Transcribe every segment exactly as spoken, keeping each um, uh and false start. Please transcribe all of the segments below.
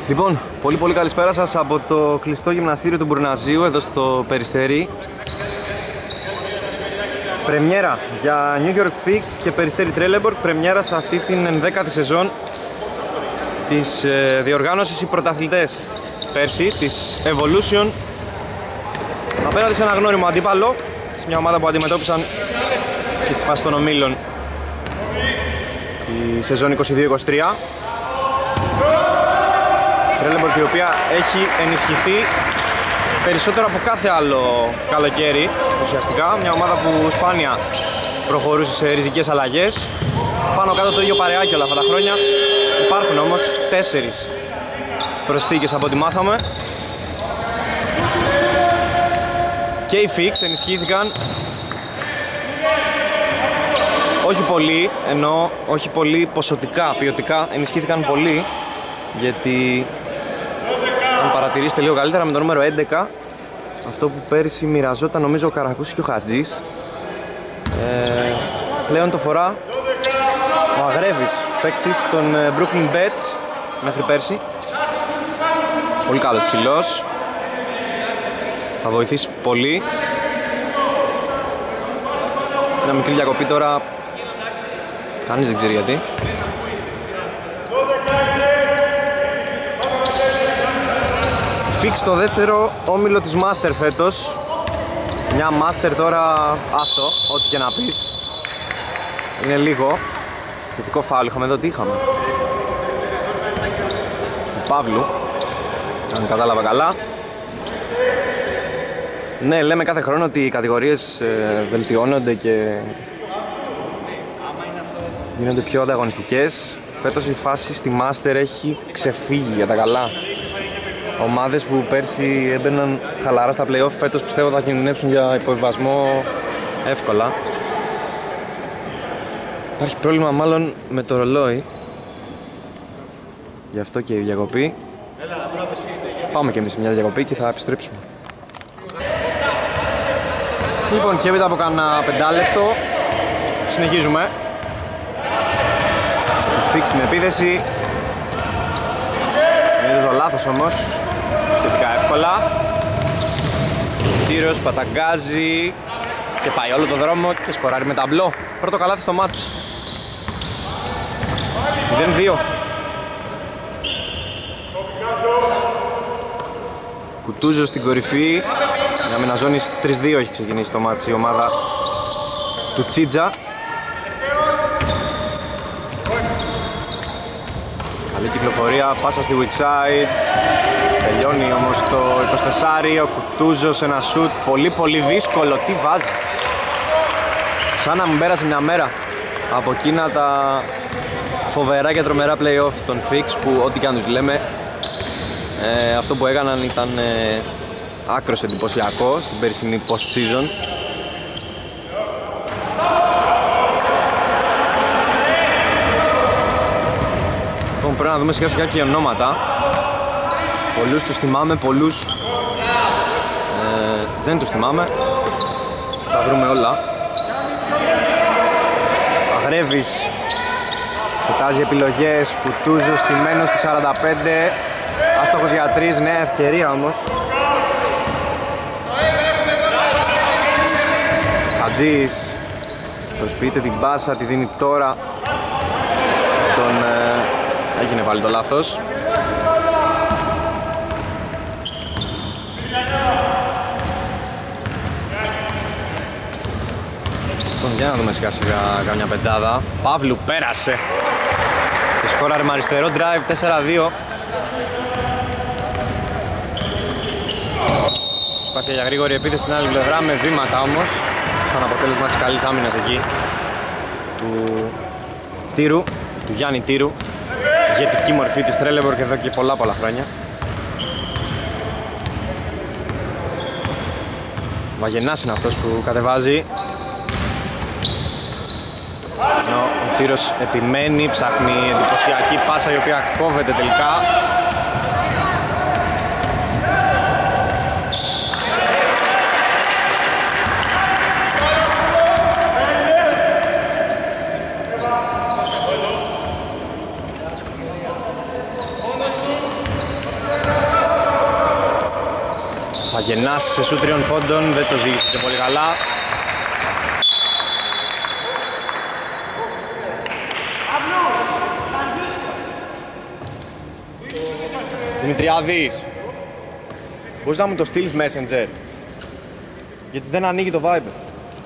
Λοιπόν, πολύ πολύ καλησπέρα σας από το κλειστό γυμναστήριο του Μπουρναζίου εδώ στο Περιστέρι. Πρεμιέρα για New York Fix και Περιστέρι Trelleborg, πρεμιέρα σε αυτή την ενδέκατη σεζόν της ε, διοργάνωσης. Οι πρωταθλητές πέρσι της Evolution απέναντι σε ένα γνώριμο αντίπαλο, σε μια ομάδα που αντιμετώπισαν και στη φάση των ομίλων τη σεζόν είκοσι δύο είκοσι τρία. Trelleborg, η οποία έχει ενισχυθεί περισσότερο από κάθε άλλο καλοκαίρι ουσιαστικά. Μια ομάδα που σπάνια προχωρούσε σε ριζικές αλλαγές. Πάνω κάτω το ίδιο παρεάκι όλα αυτά τα χρόνια. Υπάρχουν όμως τέσσερις προσθήκες από ό,τι μάθαμε. Και οι Fix ενισχύθηκαν όχι πολύ, ενώ όχι πολύ ποσοτικά, ποιοτικά ενισχύθηκαν πολύ, γιατί αν παρατηρήσετε λίγο καλύτερα με το νούμερο έντεκα, αυτό που πέρυσι μοιραζόταν νομίζω ο Καρακούσης και ο Χατζής, ε, πλέον το φορά ο Αγρέβης, παίκτης των Brooklyn Bets μέχρι πέρσι. Πολύ καλός ψηλός, θα βοηθήσει πολύ. Μια μικρή διακοπή τώρα, κανείς δεν ξέρει γιατί. Fix το δεύτερο όμιλο της Master φέτος. Μια Master τώρα, άστο, ό,τι και να πεις, είναι λίγο. Θετικό φάουλ είχαμε εδώ, τι είχαμε? Του Παύλου, αν κατάλαβα καλά. Ναι, λέμε κάθε χρόνο ότι οι κατηγορίες ε, βελτιώνονται και γίνονται πιο ανταγωνιστικές. Φέτος η φάση στη Master έχει ξεφύγει για τα καλά. Ομάδες που πέρσι έμπαιναν χαλαρά στα play-off φέτος πιστεύω θα κινδυνεύσουν για υποβιβασμό εύκολα. Υπάρχει πρόβλημα μάλλον με το ρολόι, γι' αυτό και η διακοπή. Πάμε και εμείς σε μια διακοπή και θα επιστρέψουμε. Λοιπόν, και έπειτα από κάνα πεντάλεπτο συνεχίζουμε. Fix στην επίθεση. Είναι το λάθος όμως, σχετικά εύκολα. Τύρος παταγκάζει και πάει όλο το δρόμο και σκοράρει με ταμπλό. Πρώτο καλάθι στο μάτς. μηδέν δύο. Κουτούζος στην κορυφή. Για μεναζώνης τρία δύο έχει ξεκινήσει το μάτς η ομάδα του Τσίτζα. Καλή κυκλοφορία, πάσα στη weak side. Τελειώνει όμως το είκοσι τέσσερα. Ο Κουτούζος ένα σουτ πολύ πολύ δύσκολο. Τι βάζει? Σαν να μου πέρασε μια μέρα από εκείνα τα φοβερά και τρομερά play-off των Fix, που ό,τι και αν τους λέμε, ε, αυτό που έκαναν ήταν ε, άκρος εντυπωσιακό στην περσινή post-season. Λοιπόν, πρέπει να δούμε σιγά σιγά και ονόματα. Πολλούς τους θυμάμαι, πολλούς ε, δεν τους θυμάμαι. Τα βρούμε όλα. Αγρέβης εξετάζει επιλογές. Κουτούζος στημένος στη σαράντα πέντε. Άστοχος για τρεις, νέα ευκαιρία όμως. Χατζής προσποιείται την πάσα, τη δίνει τώρα. Τον, ε, έγινε πάλι το λάθος. Λοιπόν, για να δούμε σιγά σιγά καμιά πεντάδα. Παύλου πέρασε και σκόραρε με αριστερό drive, τέσσερα δύο. Προσπάθεια για γρήγορη επίθεση στην άλλη πλευρά, με βήματα όμως, σαν αποτέλεσμα της καλής άμυνας εκεί του Τύρου, του Γιάννη Τύρου, ηγετική μορφή της Trelleborg εδώ και πολλά πολλά χρόνια. Βαγενάς είναι αυτός που κατεβάζει, ενώ ο Τύρος επιμένει, ψάχνει εντυπωσιακή πάσα η οποία κόβεται τελικά. Γεννάς σε σου τριών πόντων, δεν το ζήγησε και πολύ καλά. Δημητριάδης, μπορείς να μου το στείλεις Messenger, γιατί δεν ανοίγει το Viber.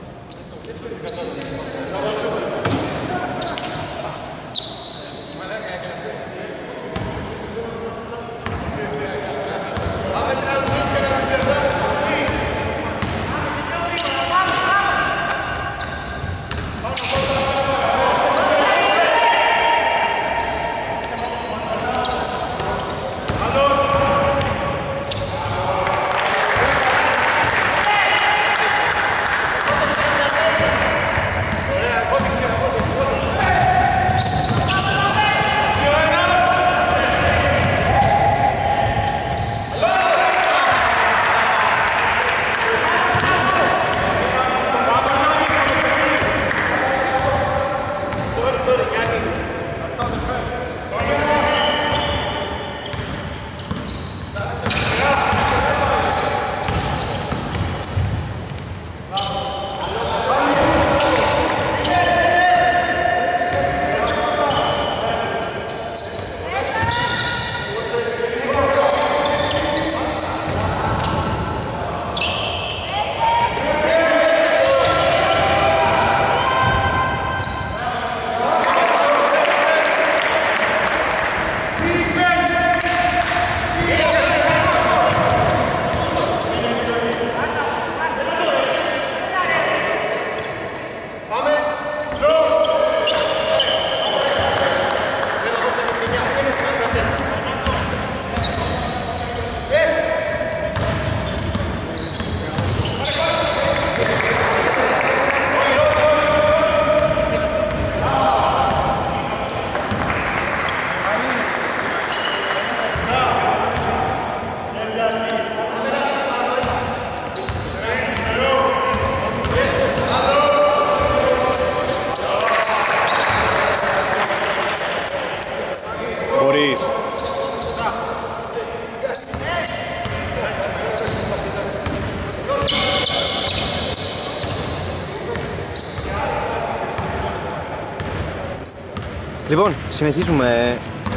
Λοιπόν, συνεχίζουμε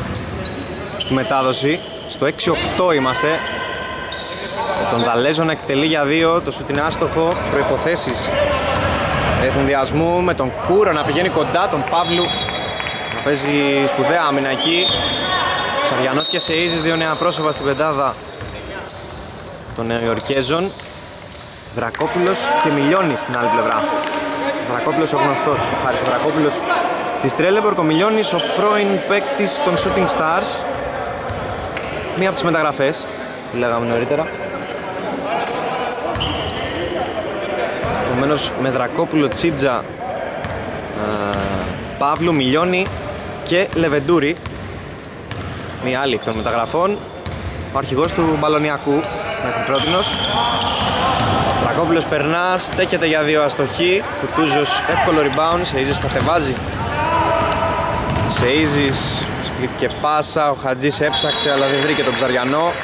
τη μετάδοση. Στο έξι οκτώ είμαστε. Τον Δαλέζο να εκτελεί για δύο, το σουτ είναι άστοχο. Προϋποθέσεις εφουνδιασμού με τον Κούρο να πηγαίνει κοντά, τον Παύλου να παίζει σπουδαία άμυνα εκεί. Ψαριανός και Σεΐζης, δύο νέα πρόσωπα στην πεντάδα των Νεοϊορκέζων. Δρακόπουλος και Μιλιώνης στην άλλη πλευρά. Δρακόπουλος ο γνωστός, ο Χάρης ο Δρακόπουλος της Τρέλεμπορκ, ο Μιλιώνης ο πρώην παίκτης των Shooting Stars. Μία από τις μεταγραφές που λέγαμε νωρίτερα. Επομένως με Δρακόπουλο, Τσίτζα, ε, Παύλου, Μιλιώνη και Λεβεντούρη. Μία άλλη εκ των μεταγραφών. Ο αρχηγός του Μπαλωνιακού μέχρι πρότινος. Δρακόπουλος περνά, στέκεται για δύο αστοχή. Κουτούζος εύκολο rebound, Σεΐζης κατεβάζει. Σεΐζης, σπλίτ και πάσα, ο Χατζής έψαξε αλλά δεν βρήκε τον Ψαριανό.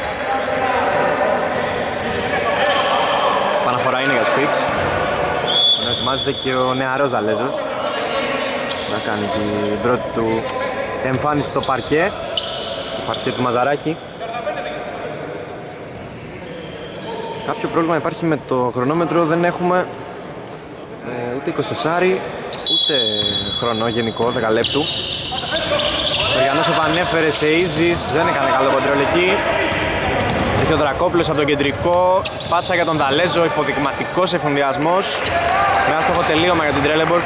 Παναφορά είναι για τους Φιτς. Ετοιμάζεται και ο νεαρός Δαλέζος να κάνει την πρώτη του εμφάνιση στο παρκέ, στο παρκέ του Μαζαράκη. Κάποιο πρόβλημα υπάρχει με το χρονόμετρο, δεν έχουμε ε, ούτε είκοσι τέσσερα ούτε χρόνο γενικό, δέκα λεπτού. Ο Γιάννος επανέφερε σε Ίζης, δεν έκανε καλό κοντρόλ εκεί. Έχει ο Δρακόπουλος από τον κεντρικό, πάσα για τον Δαλέζο, υποδειγματικός εφουνδιασμός. Με άστοχο τελείωμα για την Τρέλεμπορκ.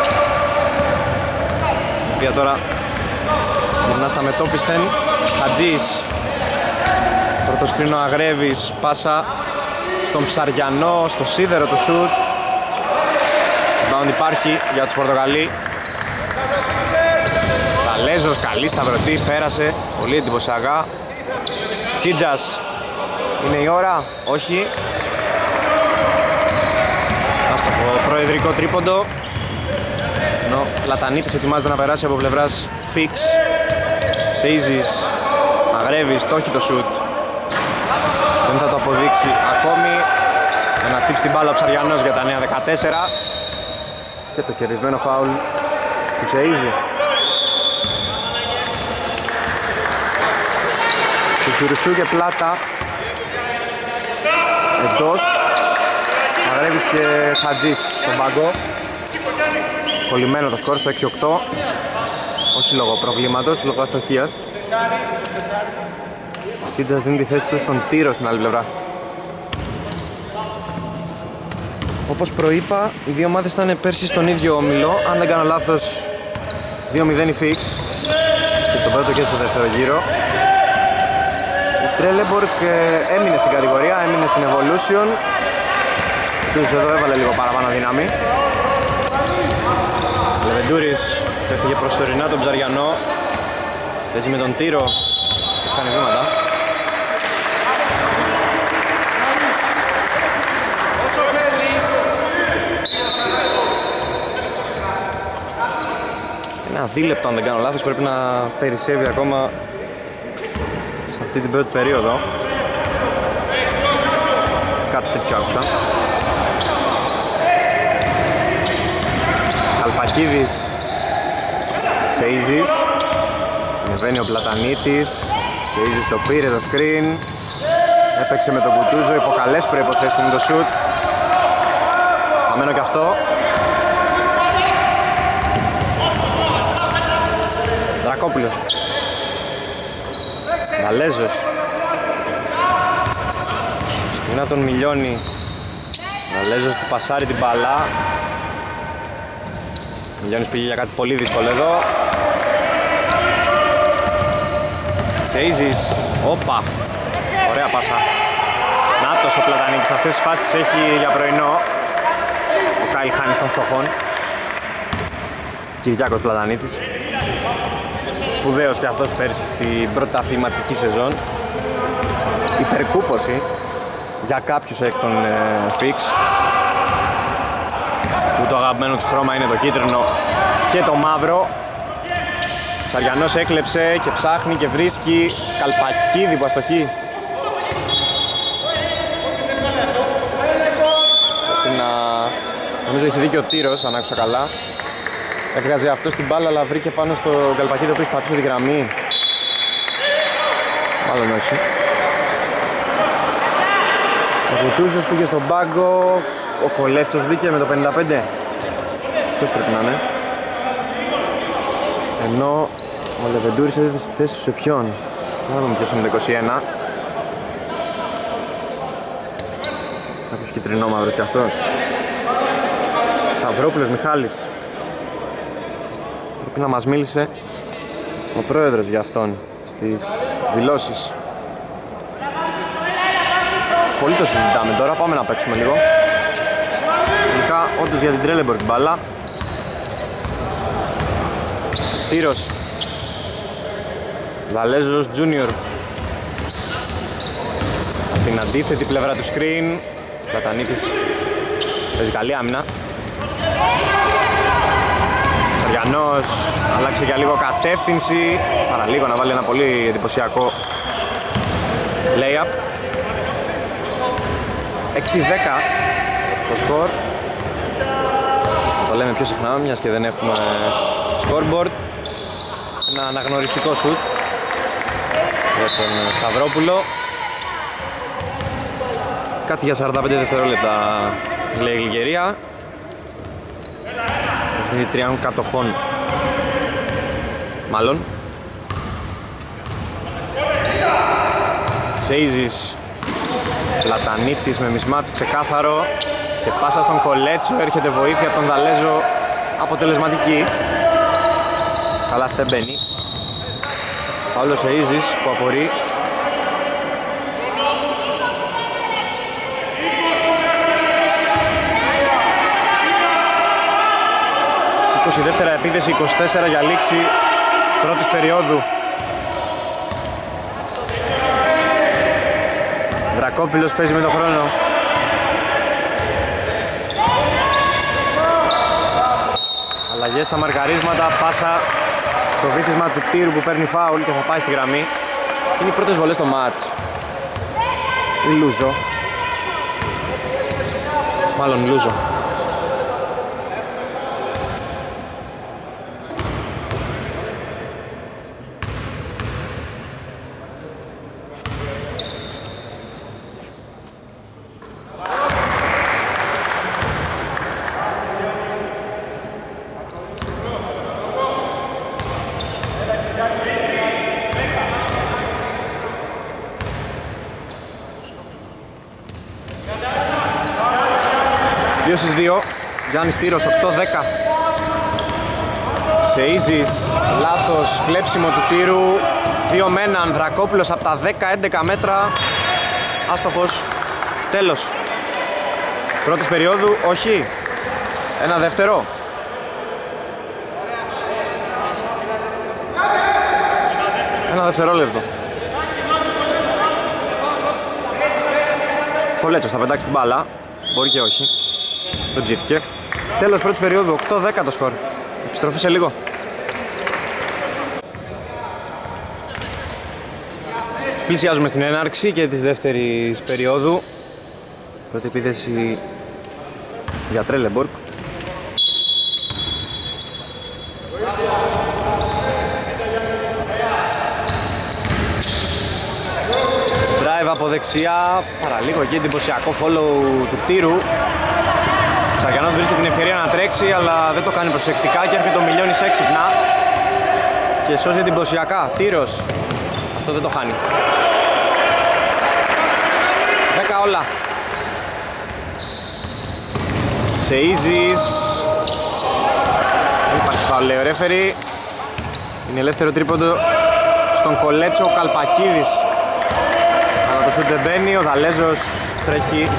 Η οποία τώρα γυρνά στα μετώπισθεν. Χατζής, πρώτο σκρίνο Αγρέβης, πάσα στον Ψαριανό, στο σίδερο του σουτ. Rebound υπάρχει για τους Πορτογαλί. Δαλέζος, καλή σταυρωτή, πέρασε, πολύ εντυπωσιακά. Τσίτζας, είναι η ώρα, όχι. Άστοχο προεδρικό τρίποντο. Ενώ Πλατανίτης ετοιμάζεται να περάσει από πλευράς Φίξ. Σεΐζης, Αγρέβης, το έχει το σουτ. Δεν θα το αποδείξει ακόμη. Ένα τύπ στην μπάλα ο Ψαριανός για τα νέα δεκατέσσερα. Και το κερδισμένο φάουλ του Σεΐζη. Του Σιρουσού και πλάτα. Εντός. Μαγρέβης και Χατζής στον πάγκο. Κολλημένο το σκορ στο έξι οκτώ. Όχι λόγω προβλήματος, λόγω αστοχίας. Ο Τσίτσας δίνει τη θέση του στον Τύρο στην άλλη πλευρά. Όπως προείπα, οι δύο ομάδες ήταν πέρσι στον ίδιο όμιλο. Αν δεν κάνω λάθος, δύο μηδέν η Φίξ. Και στον πρώτο και στο δεύτερο γύρο. Η Τρέλεμπορκ έμεινε στην κατηγορία, έμεινε στην Evolution. Τους εδώ έβαλε λίγο παραπάνω δύναμη. Λεβεντούρης έφυγε προσωρινά τον Ψαριανό. Παίζει με τον Τύρο. Τους κάνει βήματα. Ένα δίλεπτο αν δεν κάνω λάθος πρέπει να περισσεύει ακόμα σε αυτή την πρώτη περίοδο. Κάτι τέτοιο άκουσα. Καλπακίδης, Σεΐζης. Ανεβαίνει ο Πλατανίτης. Σεΐζης το πήρε το screen. Έπαιξε με τον Κουτούζο, υπό καλές προϋποθέσεις είναι το shoot. Χαμένο και αυτό. Δρακόπουλος. Γαλέζος. Σκηνά τον Μιλιώνη. Γαλέζος του πασάρει την μπαλά. Μιλιώνης πήγε για κάτι πολύ δύσκολο εδώ. Σεΐζης. Όπα. Ωραία πάσα. Νάτος ο Πλατανίτης. Αυτές τις φάσεις έχει για πρωινό. Ο Κάιλ Χάνης των φτωχών. Κυριάκος Πλατανίτης. Σπουδαίος και αυτός πέρσι στην πρωταθληματική σεζόν. Υπερκούποση για κάποιους εκ των ε, Φίξ. Που το αγαπημένο του χρώμα είναι το κίτρινο και το μαύρο. Ψαριανός έκλεψε και ψάχνει και βρίσκει Καλπακίδη που αστοχεί. Να... Νομίζω έχει δίκιο ο Τύρος, αν άκουσα καλά. Έβγαζε αυτό στην μπάλα αλλά βρήκε πάνω στο Καλπακίδη ο οποίος πατούσε τη γραμμή. Μάλλον όχι. Ο Κουτούζος πήγε στον πάγκο. Ο Κολέτσος μπήκε με το πενήντα πέντε. Αυτός πρέπει να είναι. Ενώ ο Λεβεντούρης έδωσε στη θέση σε ποιον. Να δούμε ποιος είναι το είκοσι ένα. Κάποιος κυτρινόμαυρος κι αυτός. Σταυρόπουλος Μιχάλης. Πρέπει να μας μίλησε ο πρόεδρος για αυτόν στις δηλώσεις. Πολύ το συζητάμε τώρα, πάμε να παίξουμε λίγο. Τελικά όντως για την Τρέλεμπορκ μπάλα. Τύρος. Βαλέζος Τζούνιορ. Από την αντίθετη πλευρά του screen. Πλατανίτης παίζει καλή άμυνα. Σαριανός αλλάξει για λίγο κατεύθυνση. Παραλίγο να βάλει ένα πολύ εντυπωσιακό lay-up. έξι δέκα το σκορ. Το λέμε πιο συχνά μιας και δεν έχουμε scoreboard. Ένα αναγνωριστικό σουτ για τον Σταυρόπουλο. Κάτι για σαράντα πέντε δευτερόλεπτα λέει η Γλυκερία. Είναι τριών κατοχών. Μάλλον. Σεΐζης. Πλατανίτης με μισμάτς ξεκάθαρο. Και πάσα στον Κολέτσο. Έρχεται βοήθεια από τον Δαλέζο. Αποτελεσματική. Καλά δεν μπαίνει. Παύλο Σεΐζης που απορεί. είκοσι δεύτερα επίθεση, είκοσι τέσσερα για λήξη πρώτης περίοδου. Δρακόπουλος παίζει με τον χρόνο. Αλλαγές στα μαρκαρίσματα, πάσα στο βήθισμα του Τύρου που παίρνει φάουλ και θα πάει στη γραμμή. Είναι οι πρώτες βολές στο μάτς. ή Λούζο. Μάλλον Λούζο. δύο στις δύο, Γιάννης Τύρος, οκτώ δέκα. Σεΐζης, λάθος, κλέψιμο του Τύρου. Δύο με έναν, Δρακόπουλος από τα δέκα έντεκα μέτρα. Άστοχος, τέλος. Πρώτης περίοδου, όχι. Ένα δεύτερο. Ένα δευτερόλεπτο. Κολέτσος θα πετάξει την μπάλα. Μπορεί και όχι. Δεν ψήθηκε. Τέλος πρώτης περίοδου, οκτώ δέκα το σκορ. Επιστροφή σε λίγο. Πλησιάζουμε στην έναρξη και της δεύτερης περίοδου. Πρώτη επίθεση για Τρέλεμπορκ. Drive από δεξιά, παραλίγο εκεί εντυπωσιακό follow του Τύρου. Σαριανός βρίσκει την ευκαιρία να τρέξει, αλλά δεν το κάνει προσεκτικά και έρχεται ο Μιλιώνης έξυπνα και σώζει εντυπωσιακά. Τύρος, αυτό δεν το χάνει. δέκα όλα. Σεΐζης. Δεν υπάρχει φάουλ, λέει ο ρέφερι. Είναι ελεύθερο τρίποντο στον Κολέτσο, ο Καλπακίδης. Αλλά το σούτ δεν μπαίνει, ο Δαλέζος τρέχει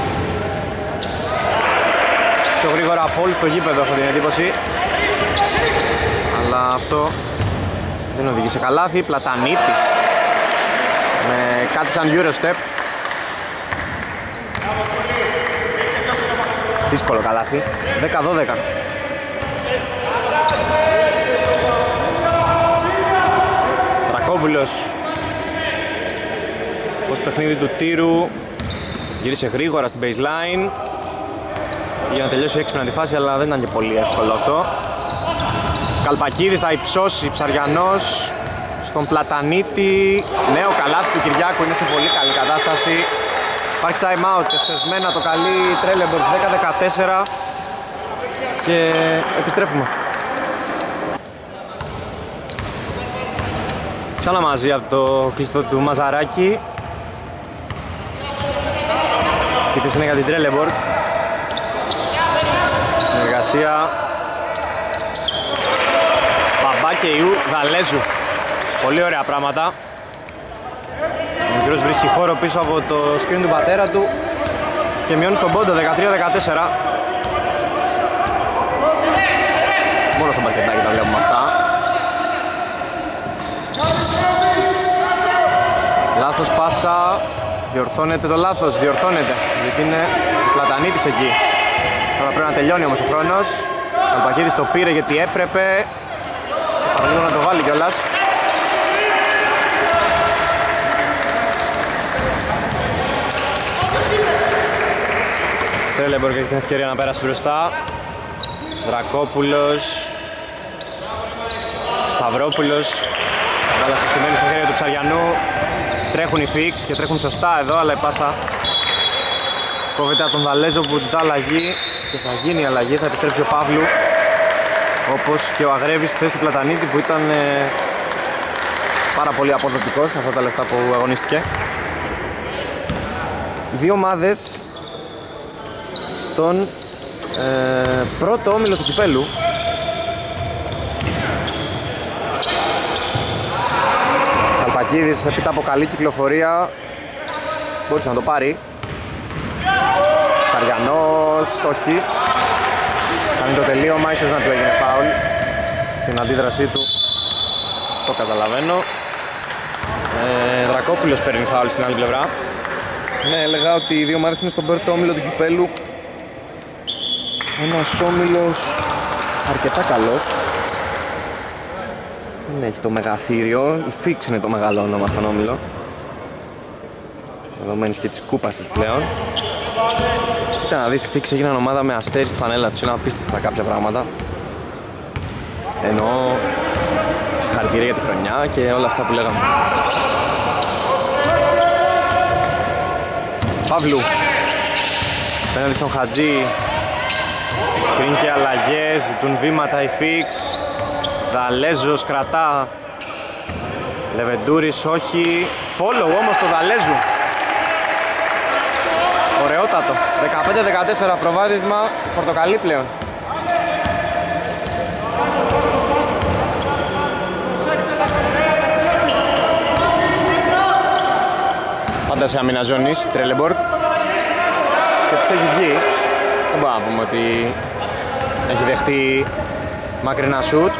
πιο γρήγορα από όλους στο γήπεδο, έχω την εντύπωση. Αλλά αυτό δεν οδηγεί σε καλάθι. Πλατανίτης με κάτι σαν Eurostep. Δύσκολο καλάθι. δέκα δώδεκα. Δρακόπουλος. Πώς παιχνίδι του Τύρου. Γύρισε γρήγορα στην baseline για να τελειώσει έξυπνα τη φάση, αλλά δεν ήταν και πολύ εύκολο αυτό. Καλπακίδης θα υψώσει, Ψαριανός στον Πλατανίτη. Νέο καλάθι του Κυριάκου, είναι σε πολύ καλή κατάσταση. Υπάρχει time out και σπεσμένα το καλή Τρέλεμπορκ δέκα δεκατέσσερα και επιστρέφουμε. Ξανά μαζί από το κλειστό του Μαζαράκη. Η θέση είναι για την Τρέλεμπορκ. Συνεργασία Μπαμπάκεϊου, Δαλέζου. Πολύ ωραία πράγματα. Ο μικρός βρίσκει χώρο πίσω από το screen του πατέρα του και μειώνει στον πόντο δεκατρία δεκατέσσερα. Μόνο στο μπακετάκι τα βλέπουμε αυτά. Λάθος πάσα. Διορθώνεται το λάθος, διορθώνεται γιατί είναι ο Πλατανίτης εκεί. Τώρα πρέπει να τελειώνει όμως ο χρόνος. Ο Καλπακίδης το πήρε γιατί έπρεπε. Παραλίγο να το βάλει κιόλας. Τρέλεμπορκ έχει την ευκαιρία να πέρασε μπροστά. Δρακόπουλος. Σταυρόπουλος. Βάλα συστημένη στα χέρια του Ψαριανού. Τρέχουν οι φίξ και τρέχουν σωστά εδώ, αλλά η πάσα κόβεται από τον Δαλέζο που ζητά αλλαγή και θα γίνει αλλαγή, θα επιστρέψει ο Παύλου, όπως και ο Αγρέβης στη θέση του Πλατανίτη που ήταν ε, πάρα πολύ αποδοτικός αυτά τα λεφτά που αγωνίστηκε. Δύο ομάδες στον ε, πρώτο όμιλο του κυπέλου. Καλπακίδης έπειτα από καλή κυκλοφορία μπορούσε να το πάρει. Σαριανός, όχι. Κάνει το τελείωμα, ίσως να του έγινε φάουλ. Την αντίδρασή του το καταλαβαίνω. ε, Δρακόπουλος παίρνει φάουλ στην άλλη πλευρά. Ναι, έλεγα ότι οι δύο ομάδες είναι στον πρώτο όμιλο του κυπέλου. Ένας όμιλος αρκετά καλός. Δεν έχει το μεγαθύριο, η Φίξ είναι το μεγάλο όνομα στον όμιλο. δεδομένης και της κούπας τους πλέον. Κοίτα να δεις, οι Φίξ έγιναν ομάδα με αστέρι στη φανέλα τους, είναι απίστευτα κάποια πράγματα. Ενώ συγχαρητήρια για τη χρονιά και όλα αυτά που λέγαμε. Παύλου πέναντι στον Χατζή. Σκριν και αλλαγές, ζητούν βήματα οι Φίξ. Δαλέζος κρατά. Λεβεντούρης όχι. Follow όμως το Δαλέζου. Ωραιότατο. δεκαπέντε δεκατέσσερα προβάδισμα, πορτοκαλί πλέον. Πάντα σε αμήνα ζώνης, Τρέλεμπορκ. Και της έχει βγει. Δεν μπορούμε να πούμε ότι έχει δεχτεί μακρινά σουτ.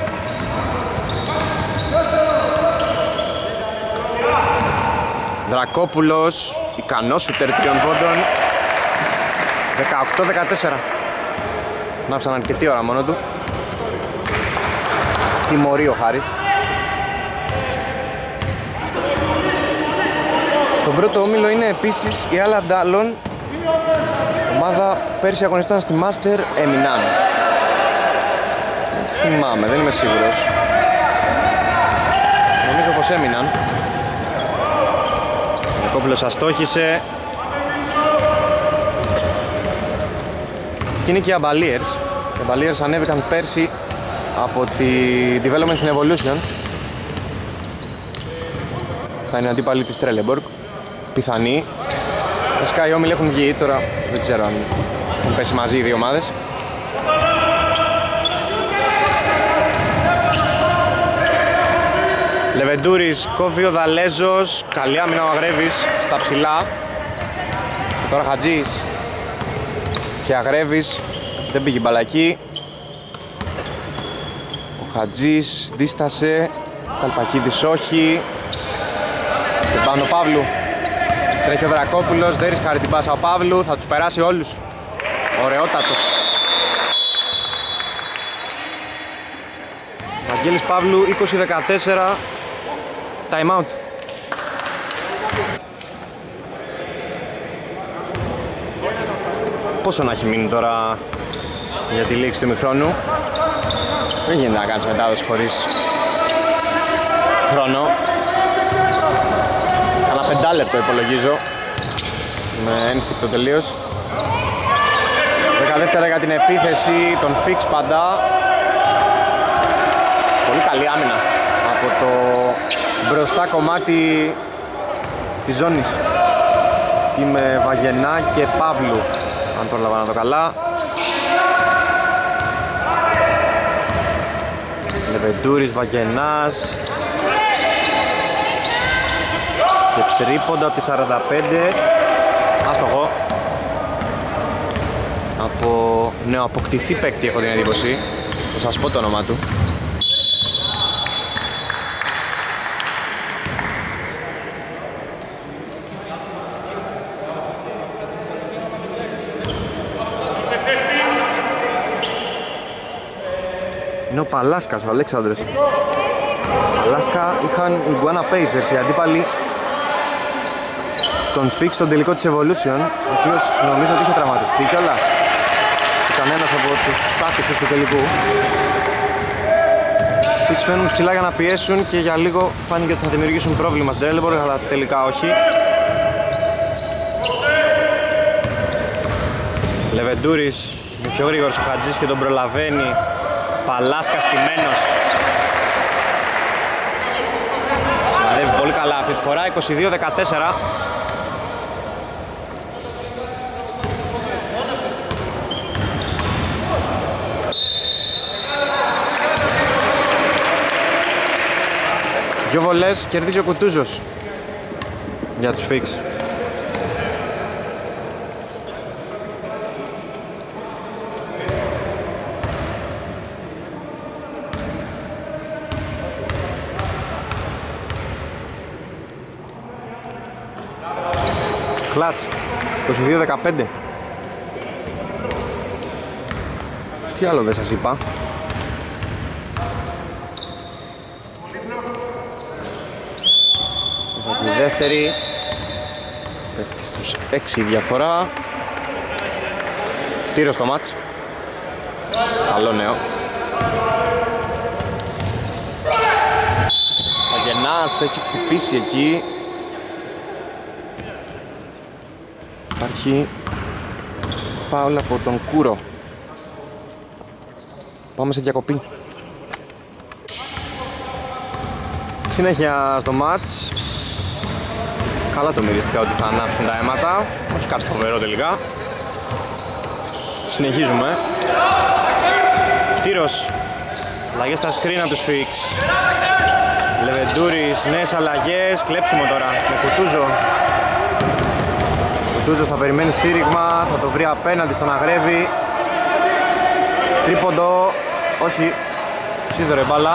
Δρακόπουλος, ικανός σούτερ τριών πόντων. δεκαοκτώ δεκατέσσερα. Να άφησαν αρκετή ώρα μόνο του. Τιμωρεί ο Χάρης. Στον πρώτο όμιλο είναι επίσης η Άλλα Ντάλλον. Ομάδα πέρσι αγωνιστών στη Μάστερ, έμειναν. Θυμάμαι, δεν είμαι σίγουρος. Νομίζω πως έμειναν. Ο Νικόπουλος αστόχησε. Και είναι και οι Αμπαλίερς. Οι Αμπαλίερς ανέβηκαν πέρσι από τη Development στην Evolution. Θα είναι αντίπαλοι της Τρέλεμπορκ. Πιθανή. Βασικά οι όμιλοι έχουν βγει, τώρα δεν ξέρω αν έχουν πέσει μαζί οι δύο ομάδες. Λεβεντούρης, κόβει ο Δαλέζος, καλή άμυνα ο Αγρέβης στα ψηλά. Και τώρα Χατζής και Αγρέβης, δεν πήγε μπαλακή. Ο Χατζής δίστασε, Καλπακίδης όχι. Και πάνω Παύλου. Τρέχει ο Δρακόπουλος, δεν ρισκάρει την πάσα ο Παύλου, θα τους περάσει όλους. Ωραιότατος. Βαγγέλης Παύλου, είκοσι δεκατέσσερα, time out. Πόσο να έχει μείνει τώρα για τη λήξη του ημιχρόνου? Δεν γίνεται να κάνεις μετάδοση χωρίς χρόνο. Κάνα πεντάλεπτο υπολογίζω, με ένστικτο τελείως. δεκαδεύτερα για την επίθεση, τον Φίξ παντά. Πολύ καλή άμυνα από το μπροστά κομμάτι της ζώνης. Και με Βαγενά και Παύλου, αν πρόλαβα να το καλά. Λεβεντούρης, Βαγενάς. Και τρίποντα από τη σαράντα πέντε. Άστοχο. Από νεοαποκτηθή παίκτη έχω την εντύπωση. Θα σας πω το όνομά του. Είναι ο Παλάσκας, ο Αλέξανδρος. Παλάσκα είχαν οι Iguana Pacers, οι αντίπαλοι τον Φίξ στον τελικό της Evolution, ο οποίος νομίζω ότι είχε τραυματιστεί κιόλας. Ήταν ένας από τους άτυχους του τελικού. Οι Φίξ μένουν ψηλά για να πιέσουν και για λίγο φάνηκε ότι θα δημιουργήσουν πρόβλημα στην Τρέλεμπορκ, αλλά τελικά όχι. Λεβεντούρης, είναι πιο γρήγορος ο Χατζής και τον προλαβαίνει. Παλάσκα στημένος. Σημαδεύει πολύ καλά αυτή τη φορά, είκοσι δύο δεκατέσσερα. Δυο βολές, κερδίζει ο Κουτούζος για τους Φίξ. Κλατς, είκοσι δύο δεκαπέντε. Τι άλλο δεν σας είπα? Μέσα από τη δεύτερη. Πέφτει στους έξι διαφορά. Τύρος στο μάτς. Καλό νέο. Ο Γεννάς έχει χτυπήσει εκεί. Υπάρχει φάουλ από τον Κούρο. Πάμε σε διακοπή. Συνέχεια στο μάτς. Καλά το μυρίστηκα ότι θα ανάψουν τα αίματα. Όχι κάτι φοβερό τελικά. Συνεχίζουμε. Τύρος. Αλλαγές στα screen από τους Φίξ. Λεβεντούρης, νέες αλλαγές. Κλέψιμο τώρα με Κουτούζο. Κουτούζος θα περιμένει στήριγμα. Θα το βρει απέναντι στον Αγρέβη. Τρίποντο. Όχι. Σίδωρε μπάλα.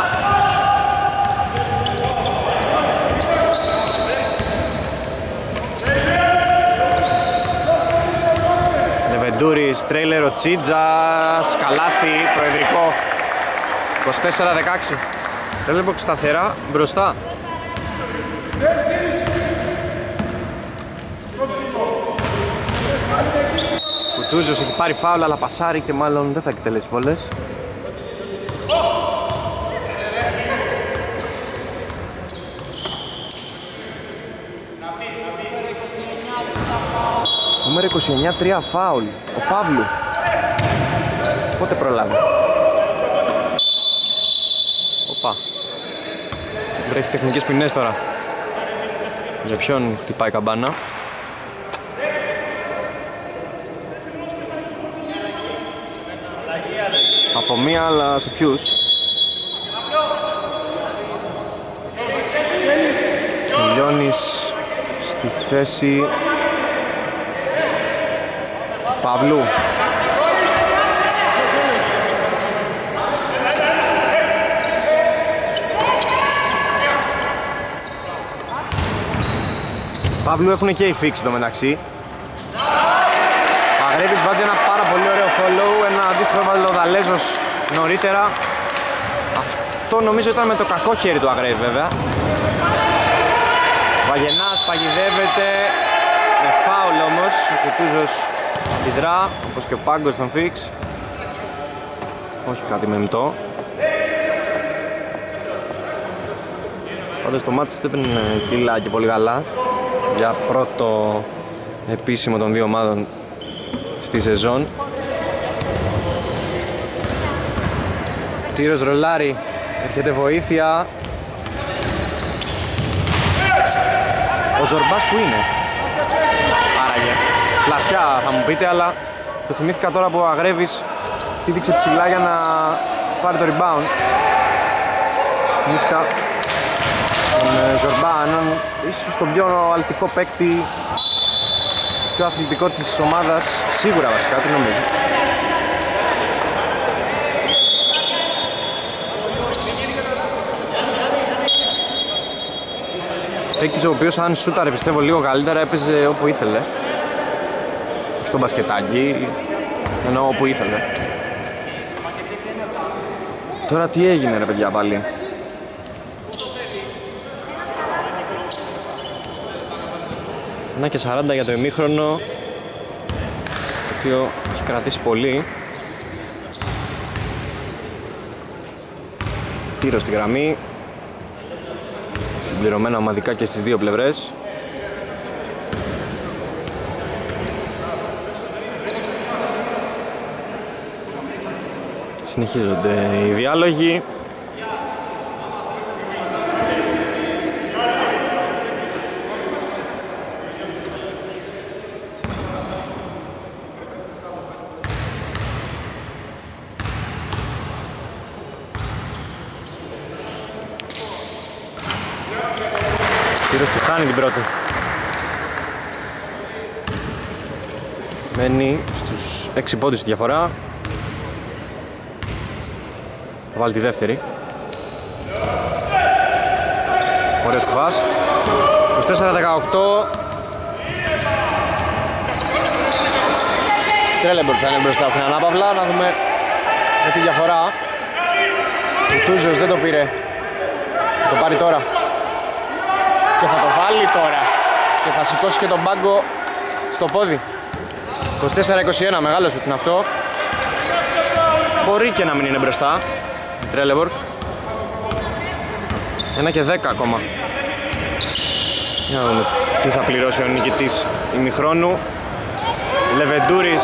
Λεβεντούρης, τρέιλερ ο Τσίτζας. Καλάθι, προεδρικό. είκοσι τέσσερα δεκαέξι. Τρέλεμποκ σταθερά μπροστά. Κουτούζος έχει πάρει φάουλ αλλά πασάρει και μάλλον δεν θα εκτελέσει βόλες. Νούμερο είκοσι εννιά, τρία φάουλ. Ο Παύλου. Πότε προλάβει. Οπα. Βρέχει τεχνικές ποινές τώρα. Για ποιον χτυπάει καμπάνα. Από μία, αλλά σε ποιους. Λιώνης στη θέση Παύλου. Παύλου έχουν και οι Φίξ εδώ μεταξύ. Αγρέβης βάζει ένα πάρα πολύ ωραίο follow, ένα αντίστοιχο έβαλε ο Δαλέζος νωρίτερα. Αυτό νομίζω ήταν με το κακό χέρι του Αγρέβη βέβαια. Ο Αγενάς παγιδεύεται, με φάουλ όμως, ο Κουτούζος αντιδρά, όπως και ο Πάγκος στον Φίξ. Όχι κάτι μεμτό. Πάντως το μάτι δεν είναι κιλά και πολύ καλά για πρώτο επίσημο των δύο ομάδων στη σεζόν. Τύρος ρολάρι, έρχεται βοήθεια. Ο Ζορμπάς που είναι? Άραγε. Φλασιά θα μου πείτε, αλλά το θυμήθηκα τώρα που ο Αγρέβης πήδηξε ψηλά για να πάρει το rebound. Θυμήθηκα τον Ζορμπά, έναν ίσως τον πιο αλτικό παίκτη, πιο αθλητικό της ομάδας, σίγουρα βασικά, τι νομίζω. Παίκτης ο οποίος αν σούταρε πιστεύω λίγο καλύτερα έπαιζε όπου ήθελε. Στο μπασκετάκι, ενώ όπου ήθελε. Τώρα τι έγινε ρε παιδιά πάλι? ένα και σαράντα για το ημίχρονο, το οποίο έχει κρατήσει πολύ. Τύρος στη γραμμή, συμπληρωμένα ομαδικά και στις δύο πλευρές. Συνεχίζονται οι διάλογοι. Τύρος του χάνει την πρώτη. Μένει στους έξι πόντους η διαφορά. Θα βάλει τη δεύτερη. Ωραίος κουβάς. είκοσι τέσσερα δεκαοκτώ. Τρέλεμπορτ θα είναι μπροστά στην ανάπαυλα. Να δούμε με τη διαφορά. Ο Τσούζος δεν το πήρε. Θα το πάρει τώρα. Και θα το βάλει τώρα. και θα σηκώσει και τον πάγκο στο πόδι. είκοσι τέσσερα είκοσι ένα, μεγάλο σουτ είναι αυτό. Μπορεί και να μην είναι μπροστά η Τρέλεμπορκ. ένα και δέκα ακόμα. Για να δούμε τι θα πληρώσει ο νικητής ημιχρόνου. Λεβεντούρης.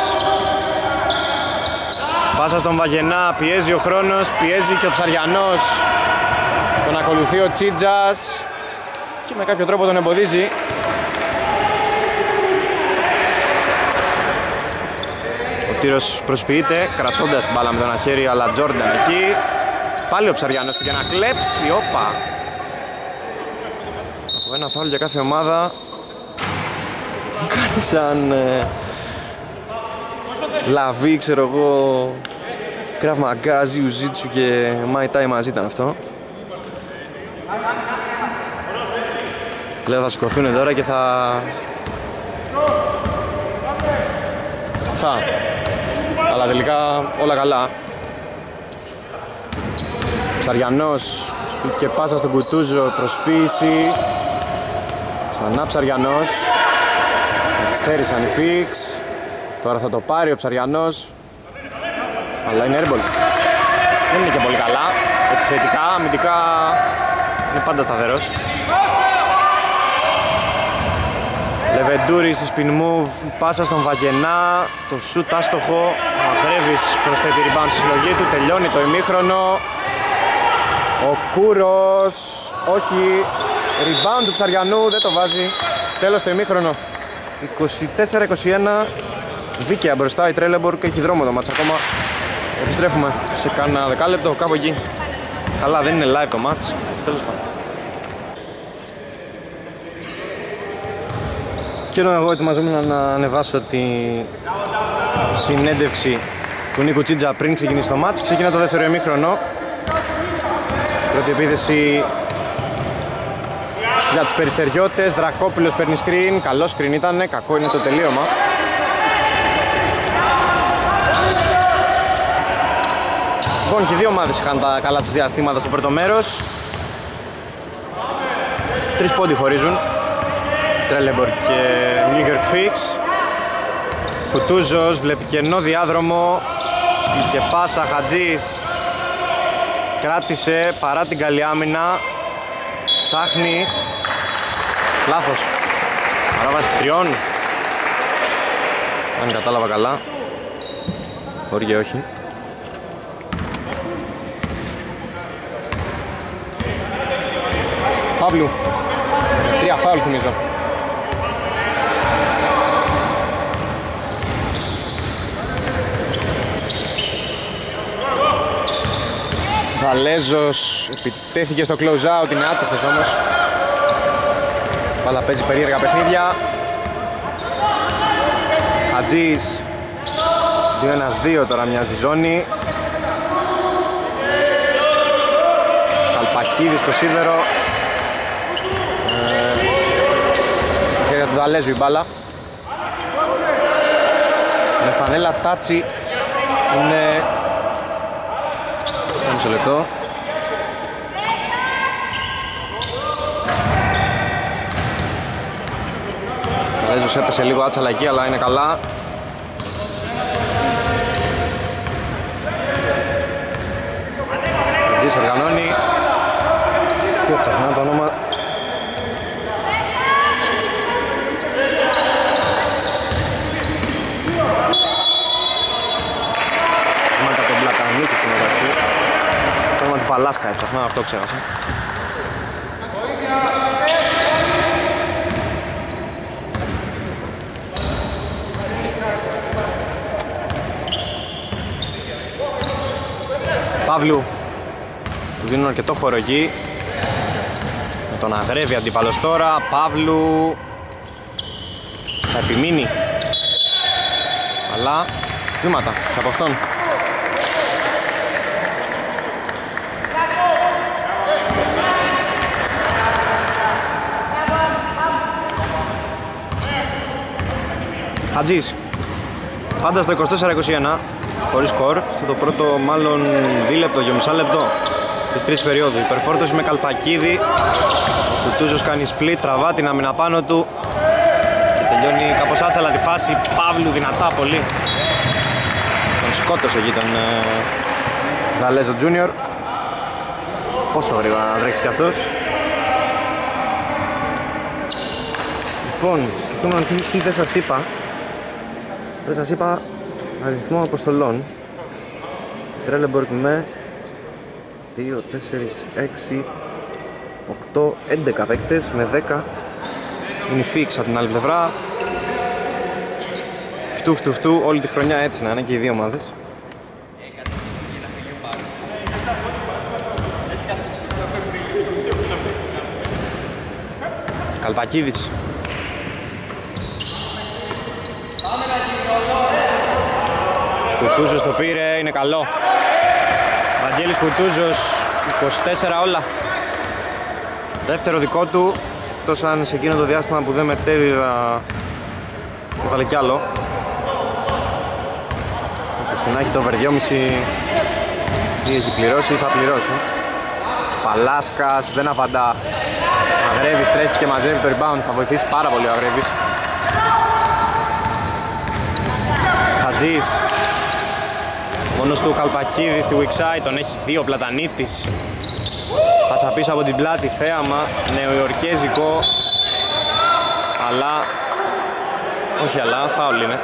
Πάσα στον Βαγενά, πιέζει ο χρόνος, πιέζει και ο Ψαριανός. Τον ακολουθεί ο Τσίτζας και με κάποιο τρόπο τον εμποδίζει. Ο τύρος προσποιείται, κρατώντας την μπάλα με το ένα χέρι, αλλά Τζόρνταν εκεί. Πάλι ο Ψαριανός πήγε να κλέψει, όπα. Από ένα φάουλ για κάθε ομάδα. Κάτι σαν ε, λαβή, ξέρω εγώ, Krav Maga, Jiu-Jitsu και Muay Thai μαζί ήταν αυτό. Λέω θα σηκωθούν τώρα και θα... Θα. Αλλά τελικά όλα καλά. Ψαριανός και πάσα στον Κουτούζο, προσποίηση. Ξανά Ψαριανός. Καθυστέρησαν οι Φίξ. Τώρα θα το πάρει ο Ψαριανός. Αλλά είναι airball. Δεν είναι και πολύ καλά. Επιθετικά, αμυντικά είναι πάντα σταθερός. Λεβεντούρης, spin move, πάσα στον Βαγενά. Το σουτ άστοχο. Αγρέβης προσθέτει rebound στη συλλογή του. Τελειώνει το ημίχρονο. Ο Κούρος, όχι, rebound του Ψαριανού, δεν το βάζει. Τέλος το ημίχρονο. είκοσι τέσσερα είκοσι ένα. Δίκαια μπροστά η Τρέλεμπορκ, έχει δρόμο το μάτς ακόμα. Επιστρέφουμε σε κάνα δεκάλεπτο, κάπου εκεί. Καλά, δεν είναι live το μάτς, τέλος πάντων. Και ενώ εγώ ετοιμαζόμουν να ανεβάσω τη συνέντευξη του Νίκου Τσίτζα πριν ξεκινήσει το μάτς, ξεκινά το δεύτερο ημίχρονο. Πρώτη επίθεση για τους Περιστεριώτες. Δρακόπουλος παίρνει screen, καλό screen ήτανε, κακό είναι το τελείωμα. Λοιπόν, και οι δύο ομάδες είχαν τα καλά τους διαστήματα στο πρώτο μέρος. Τρεις πόντι χωρίζουν, Τρέλεμπορκ και New York Fix. Κουτούζος βλέπει κενό διάδρομο και πάσα, Χατζής κράτησε παρά την καλή άμυνα. Ψάχνει. Λάθος. Παράβαση τριών. Αν κατάλαβα καλά. Μπορεί και όχι. Παύλου. Τρία φάουλ θυμίζω. Βαλέζος επιτέθηκε στο close out, είναι άτυχος όμως. Μπάλα παίζει περίεργα παιχνίδια. Χατζής δύο ένα δύο τώρα μοιάζει ζώνη. Καλπακίδης στο σίδερο. ε, Στα χέρια του Δαλέζου η μπάλα. Με φανέλα τάτσι είναι... Μισό λεπτό. Ο Ρέζος έπεσε λίγο άτσαλα εκεί, αλλά είναι καλά. Ο Τζις οργανώνει. Ποιο ψαχνά το όνομα. Μάτα τον Πλατανίκη στην μεταξύ. Το όνομα του Παλάσκα έψαχνα, αυτό ξέχασα. Παύλου του δίνουν αρκετό χώρο εκεί. Με τον Αγρέβη αντίπαλος τώρα. Παύλου θα επιμείνει, αλλά βήματα από αυτόν. Χατζής πάντα στο είκοσι τέσσερα είκοσι ένα, χωρίς σκορ. Αυτό το πρώτο μάλλον δίλεπτο και μισά λεπτό της τρίτης περίοδου. Υπερφόρτωση με Καλπακίδη. Ο Κουτούζος κάνει split, τραβά την άμυνα πάνω του. τελειώνει κάπως άσαλα τη φάση. Παύλου δυνατά πολύ. Τον σκότωσε εκεί τον ε, Δαλέζο Τζούνιορ. Πόσο γρήγορα να τρέξει κι αυτός. Λοιπόν, σκεφτόμουν τι, τι δεν σας είπα. Δεν σας είπα αριθμό αποστολών. Τρέλεμπορκ με δύο, τέσσερα, έξι, οκτώ, έντεκα παίκτες με δέκα. Είναι η Φίξ από την άλλη πλευρά. Φτού φτού φτού όλη τη χρονιά έτσι να είναι και οι δύο ομάδες. Καλπακίδης. Κουτούζος το πήρε, είναι καλό. Βαγγέλης Κουτούζος, είκοσι τέσσερα όλα. Δεύτερο δικό του, εκτός αν σε εκείνο το διάστημα που δεν μετέβηβα έβαλε κι άλλο. Όπως και να έχει το over δυόμισι ή έχει πληρώσει ή θα πληρώσει. Παλάσκας δεν απαντά. Αγρέβης τρέχει και μαζεύει το rebound, θα βοηθήσει πάρα πολύ ο Αγρέβης. Χατζής. Μόνος του Καλπακίδη στη weak side, τον έχει δύο Πλατανίτης. Πάσα πίσω από την πλάτη, θέαμα, νεοϊορκέζικο. Αλλά, όχι αλλά, φάουλ είναι.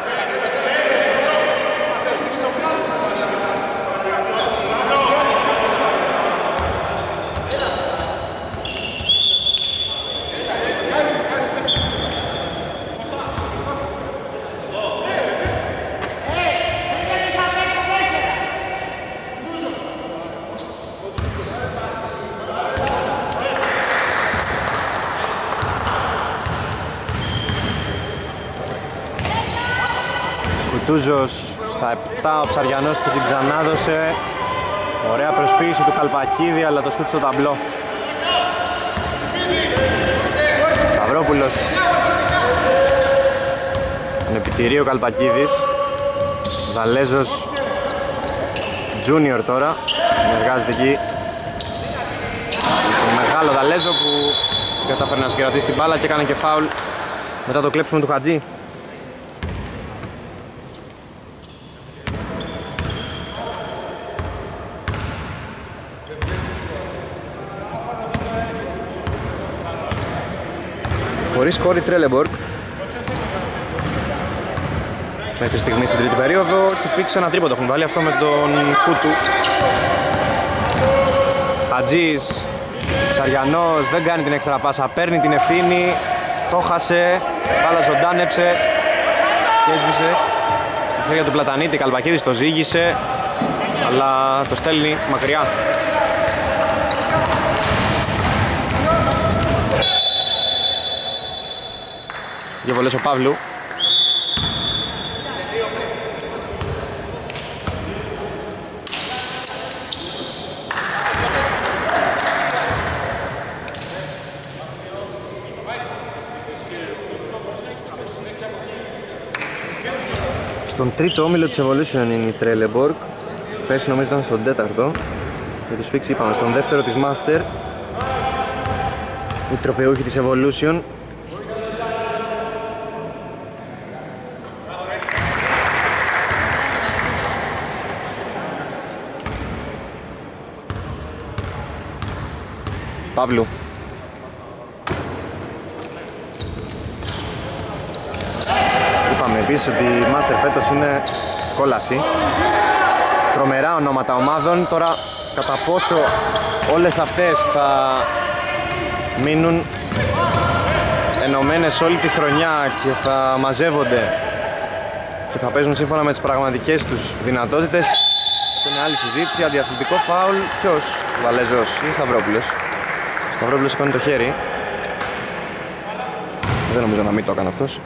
Κουτούζος στα επτά, ο Ψαριανός που την ξανάδωσε. Ωραία προσποίηση του Καλπακίδη, αλλά το σούτ στο ταμπλό. Σταυρόπουλος. Τον επιτηρεί ο Καλπακίδης. Δαλέζος Junior τώρα. Συνεργάζεται εκεί. Τον μεγάλο Δαλέζο που κατάφερε να συγκρατήσει την μπάλα και έκανε και φάουλ μετά το κλέψιμο του Χατζή. Χωρίς σκόρη Τρέλεμπορκ μέχρι στιγμή στην τρίτη περίοδο και φίξε ένα τρίποντο, έχουν βάλει αυτό με τον Κούτου. Χατζής, Ψαριανός δεν κάνει την έξτρα πάσα, παίρνει την ευθύνη, το χάσε, μπάλα ζωντάνεψε και έσβησε στα χέρια του Πλατανίτη. Καλπακίδης το ζήγησε αλλά το στέλνει μακριά. Για βολές ο Παύλου. Στον τρίτο όμιλο της Evolution είναι η Τρέλεμπορκ. Πέρσι νομίζω ήταν στον τέταρτο. Και τους Φίξ είπαμε στον δεύτερο της Master. Οι τροπαιούχοι της Evolution. Παύλου. Είπαμε επίσης ότι η Master φέτος είναι κόλαση. Τρομερά ονόματα ομάδων. Τώρα κατά πόσο όλες αυτές θα μείνουν ενωμένες όλη τη χρονιά και θα μαζεύονται και θα παίζουν σύμφωνα με τις πραγματικές τους δυνατότητες, αυτό είναι άλλη συζήτηση. Αντιαθλητικό φάουλ, ποιος? Βαλεζός ή Σταυρόπουλος? Σταυρόπουλος σηκώνει το χέρι. Δεν νομίζω να μην το έκανε αυτός.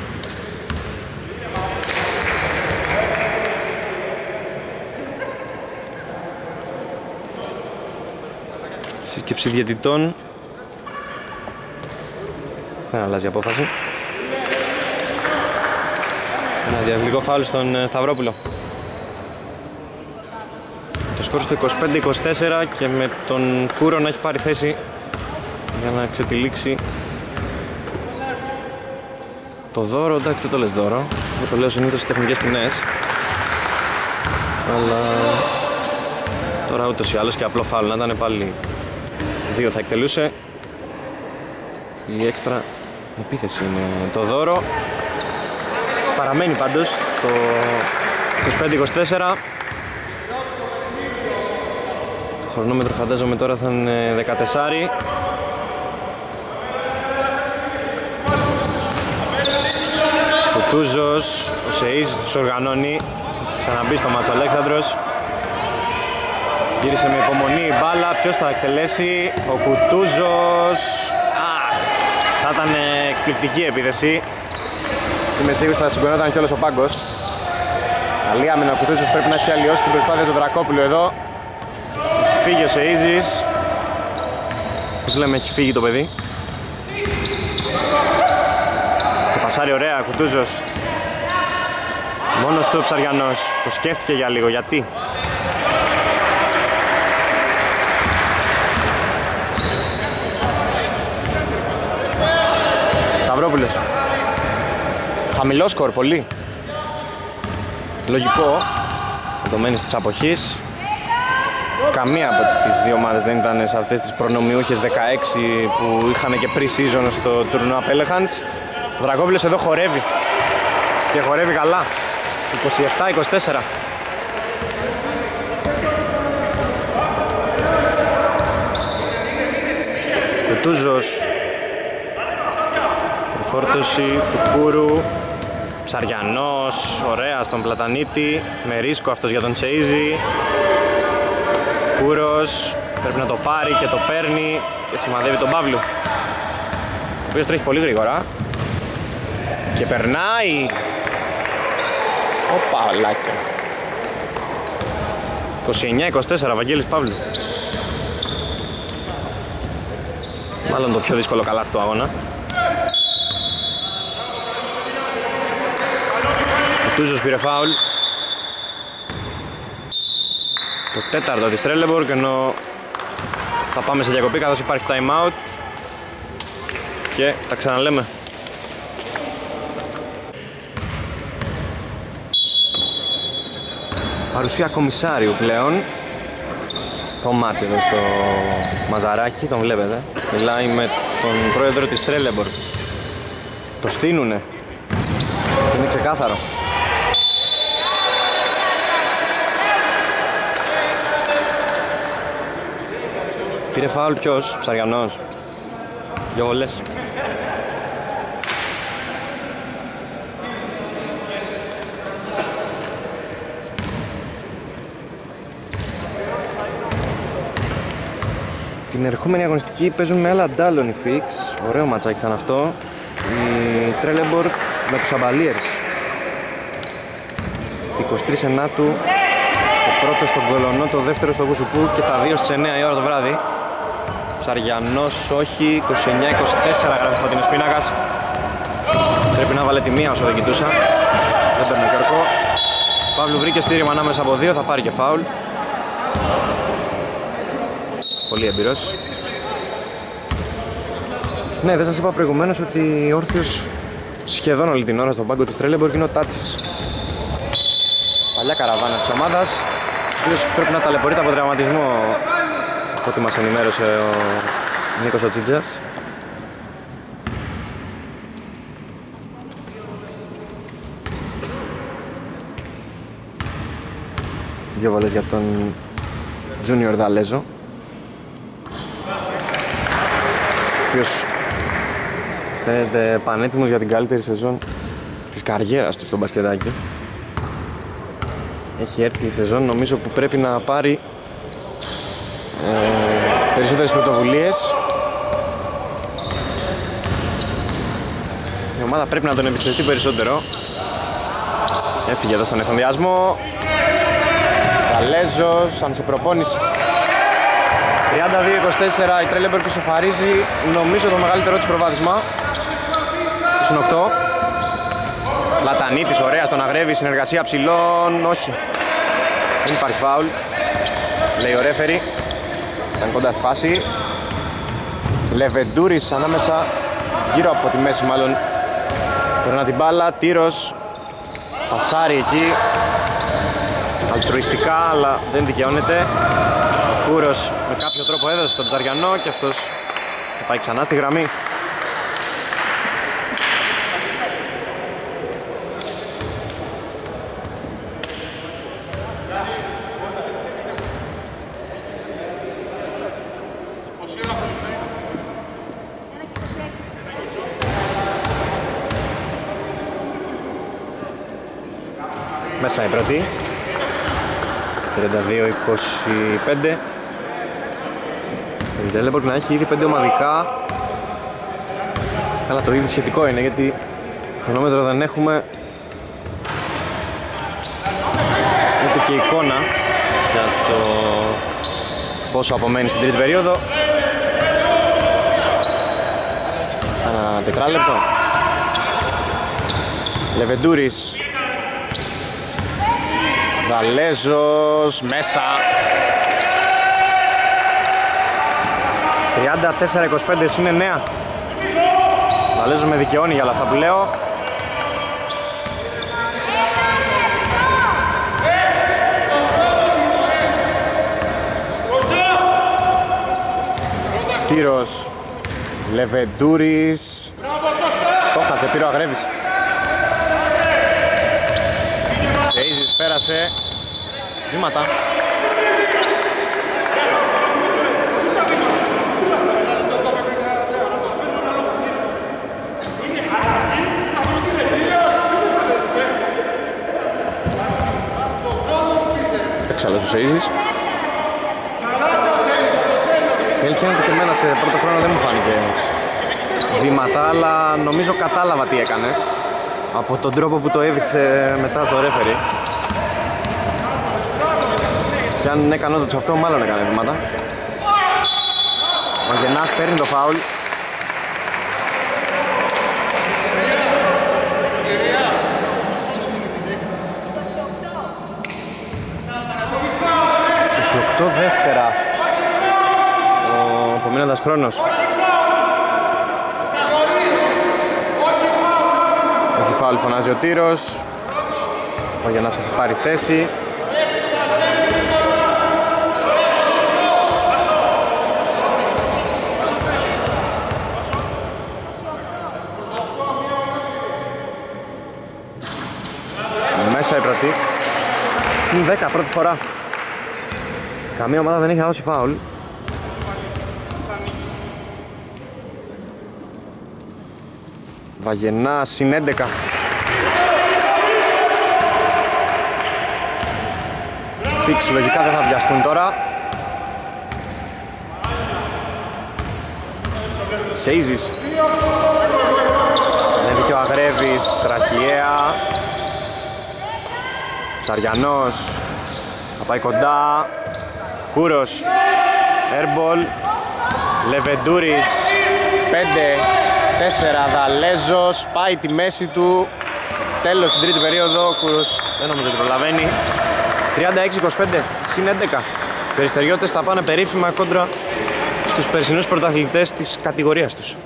Σύσκεψη διαιτητών. Δεν αλλάζει η απόφαση. Ένα διαθλητικό φάουλ στον Σταυρόπουλο. Το σκορ στο είκοσι πέντε είκοσι τέσσερα και με τον Κούρο να έχει πάρει θέση για να ξετυλίξει Το δώρο, εντάξει δεν το λες δώρο, εγώ το λέω συνήθως στις τεχνικές ποινές. Αλλά τώρα ούτως ή άλλως και απλό φάουλ, να ήταν πάλι δύο θα εκτελούσε. Η έξτρα επίθεση είναι το δώρο. Παραμένει πάντως το είκοσι πέντε είκοσι τέσσερα. Το χρονόμετρο φαντάζομαι τώρα θα είναι δεκατέσσερα. Κουτούζος, ο Σεΐζης τους οργανώνει. Ξαναμπεί στο μάτσο Αλέξανδρος. Γύρισε με υπομονή η μπάλα, ποιος θα εκτελέσει? Ο Κουτούζος. Αχ, θα ήταν εκπληκτική επίθεση. Είμαι σίγουρος θα συγκονόταν κιόλας ο πάγκος. Καλή άμυνα, ο Κουτούζος πρέπει να έχει αλλοιώσει την προσπάθεια του Δρακόπουλου εδώ. Φύγει ο Σεΐζης. Πώς λέμε, έχει φύγει το παιδί. Και πασάρει ωραία, Κουτούζος. Μόνος του ο Ψαριανός. Το σκέφτηκε για λίγο, γιατί? Σταυρόπουλος. Χαμηλό σκορ, πολύ. Λογικό. Δεδομένης της αποχής. Καμία από τις δύο ομάδες δεν ήταν σε αυτές τις προνομιούχες δεκαέξι που είχαν και pre-season στο τουρνουά Πέλεχανς. Ο Δρακόπουλος εδώ χορεύει. Και χορεύει καλά. είκοσι επτά είκοσι τέσσερα. Κουτούζος. Προφόρτωση του Κούρου. Ψαριανός, ωραία στον Πλατανίτη. Με ρίσκο αυτός για τον Τσέιζη. Κούρος. Πρέπει να το πάρει και το παίρνει. Και σημαδεύει τον Παύλου, ο οποίος τρέχει πολύ γρήγορα. Και περνάει. Οπα, λάκια. είκοσι εννιά είκοσι τέσσερα, Βαγγέλης Παύλου. Μάλλον το πιο δύσκολο καλάθι του αγώνα. Ο Τούζος πήρε φάουλ. Το τέταρτο της Τρέλεμπορκ, ενώ θα πάμε σε διακοπή καθώς υπάρχει time out. Και τα ξαναλέμε. Παρουσία κομισάριου πλέον. Το μάτς εδώ στο Μαζαράκι, τον βλέπετε. Μιλάει με τον πρόεδρο της Τρέλεμπορκ. Το στείνουνε. Είναι ξεκάθαρο. Πήρε φάουλ ποιος? Ψαριανός. Δυο βολές. Την ερχόμενη αγωνιστική παίζουν με άλλα ντάλλον οι Φίξ. Ωραίο ματσάκι ήταν αυτό. Η Τρέλεμπορκ με τους Αμπαλίερς. Στις είκοσι τρεις ενάτου, το πρώτο στον Κολονό, το δεύτερο στο Κουσουπού και τα δύο στις εννιά η ώρα το βράδυ. Ψαριανός όχι, είκοσι εννιά είκοσι τέσσερα γράφει από την Εσπίνακας. Πρέπει να βάλε τη μία όσο δεν κοιτούσα. Δεν παίρνει κέρκο. Παύλου βρήκε στήριγμα ανάμεσα από δύο, θα πάρει και φάουλ. Πολύ εμπειρός. Ναι, δεν σας είπα προηγουμένως ότι όρθιος σχεδόν όλη την ώρα στον πάγκο της Τρέλεμπορκ είναι ο Τάτσης. Παλιά καραβάνα της ομάδας, ο οποίος πρέπει να ταλαιπωρείται από τραυματισμό, από ό,τι μας ενημέρωσε ο Νίκος ο Τσίτζας. Δύο βολές για τον Junior Δαλέζο, ο οποίος φαίνεται πανέτοιμος για την καλύτερη σεζόν της καριέρας του στο μπασκετάκι. Έχει έρθει η σεζόν νομίζω που πρέπει να πάρει ε, περισσότερες πρωτοβουλίες. Η ομάδα πρέπει να τον εμπιστευτεί περισσότερο. Έφυγε εδώ στον εφημιασμό. Γαλέζος, αν σε προπόνηση. τριάντα δύο είκοσι τέσσερα, η Τρέλεμπορκ ισοφαρίζει νομίζω το μεγαλύτερο της προβάδισμα. είκοσι οκτώ. Λατανίτης, ωραία στον αγρεύει, συνεργασία ψηλών, όχι. Δεν υπάρχει φάουλ, λέει ο ρέφερι. Ήταν κοντά στη φάση. Λεβεντούρης ανάμεσα, γύρω από τη μέση μάλλον, Περνά την μπάλα, τύρος, πασάρει εκεί, αλτρουιστικά αλλά δεν δικαιώνεται. Ο Κούρος με κάποιο τρόπο έδωσε στον Ψαριανό και αυτός θα πάει ξανά στη γραμμή. Μέσα η πρώτη, τριάντα δύο είκοσι πέντε. Η Τρέλεμπορκ να έχει ήδη πέντε ομαδικά. Καλά, το ήδη σχετικό είναι γιατί χρονόμετρο δεν έχουμε, ούτε και εικόνα για το πόσο απομένει στην τρίτη περίοδο. Ένα τετράλεπτο. Λεβεντούρης, Δαλέζος, μέσα. τριάντα τέσσερα είκοσι πέντε συν εννέα. Δαλέζος με δικαιώνει για όλα αυτά που λέω. Τύρος, Λεβεντούρης. Το χάσε, πήρε ο Αγρέβης. Σεΐζης πέρασε. Βήματα. Εξάλλος ο Σεΐζης. Η αλήθεια είναι ότι και εμένα σε πρώτο χρόνο δεν μου φάνηκε βήματα, αλλά νομίζω κατάλαβα τι έκανε από τον τρόπο που το έδειξε μετά στο ρέφερι. Και αν έκανε όντως αυτό, μάλλον έκανε βήματα. Ο Γεννάς παίρνει το φάουλ. είκοσι οκτώ δεύτερα ο απομείνοντας χρόνος. Έχει φάουλ, φωνάζει ο Τύρος. Ο Γεννάς έχει πάρει θέση. Μέσα η πρώτη. Συν δέκα πρώτη φορά. Καμία ομάδα δεν έχει δώσει φάουλ. Βαγενά συν έντεκα. Φίξ λογικά δεν θα βιαστούν τώρα. Σεΐζης. Είναι δίκιο Αγρέβης, Ραχιαία. Ψαριανός. Θα πάει κοντά. Κούρος. Airball. Λεβεντούρης. πέντε τέσσερα. Δαλέζος. Πάει τη μέση του. Τέλος στην τρίτη περίοδο. Κούρος δεν νομίζω ότι προλαβαίνει. τριάντα έξι είκοσι πέντε συν έντεκα. Οι Περιστεριώτες θα πάνε περίφημα κόντρα στους περσινούς πρωταθλητές της κατηγορίας τους.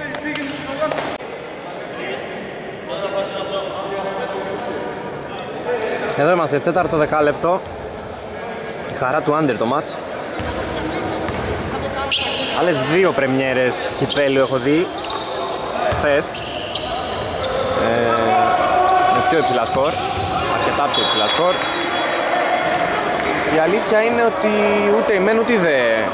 Εδώ είμαστε, τέταρτο δεκάλεπτο. Χαρά του άντερ το μάτς. Άλλες δύο πρεμιέρες κυπέλλου έχω δει χθες, ε, με πιο υψηλά σκορ, αρκετά πιο υψηλά σκορ. Η αλήθεια είναι ότι ούτε η μεν ούτε η δε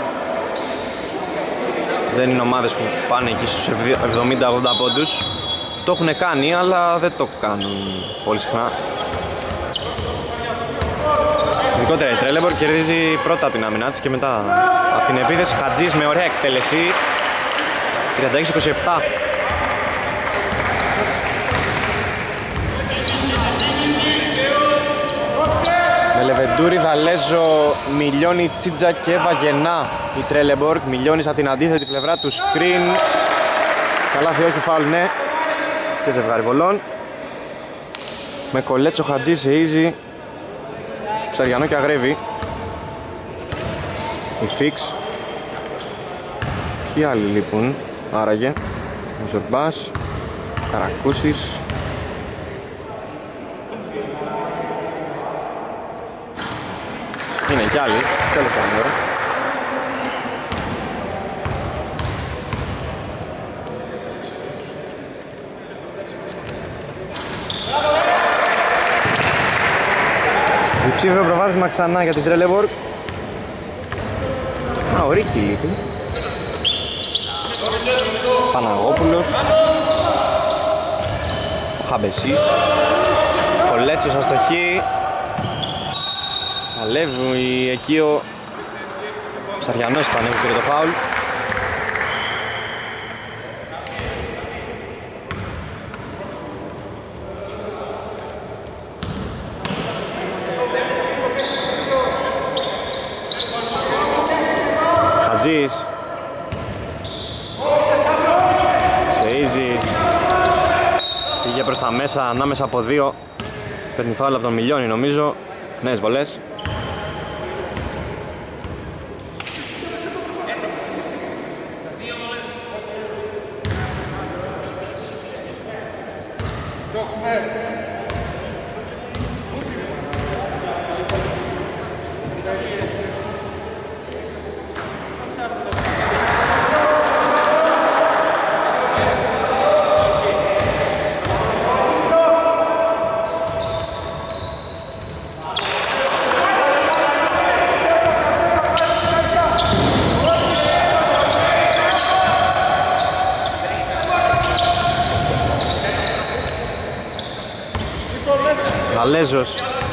δεν είναι ομάδες που πάνε εκεί στους εβδομήντα ογδόντα πόντους. Το έχουν κάνει αλλά δεν το κάνουν πολύ συχνά. Ειδικότερα η Τρέλεμπορκ κερδίζει πρώτα την άμυνά της και μετά από την επίθεση. Χατζής με ωραία εκτέλεση. τριάντα έξι είκοσι επτά. Με Λεβεντούρη, Δαλέζο, Μιλιώνη, Τσίτζα και Βαγενά η Τρέλεμπορκ. Μιλιώνης από την αντίθετη πλευρά του σκριν. Καλάθι όχι, φάουλ ναι. Και ζευγάρι βολών. Με Κολέτσο, Χατζή, Σεΐζη, Ψαριανό και Αγρέβη. Η Σφίξ. Ποιοι άλλοι λείπουν άραγε? Ο Ζορμπάς, Καρακούσης, είναι κι άλλοι. Τέλος πάντων τώρα. Διψήφιο προβάδισμα ξανά για την Τρέλεμπορ. Α, ο Ρίκη λείπει. Παναγόπουλος. Ο Χαμπεσής. Ο Λέτσος αστοχή. Αλεύει εκεί ο Ψαριανός που ανέβει το φάουλ. Χατζής. Σεΐζης. Πήγε προς τα μέσα, ανάμεσα από δύο. Παίρνει φάουλ από τον Μιλιώνη νομίζω. Νέες βολές. Γαλέζος.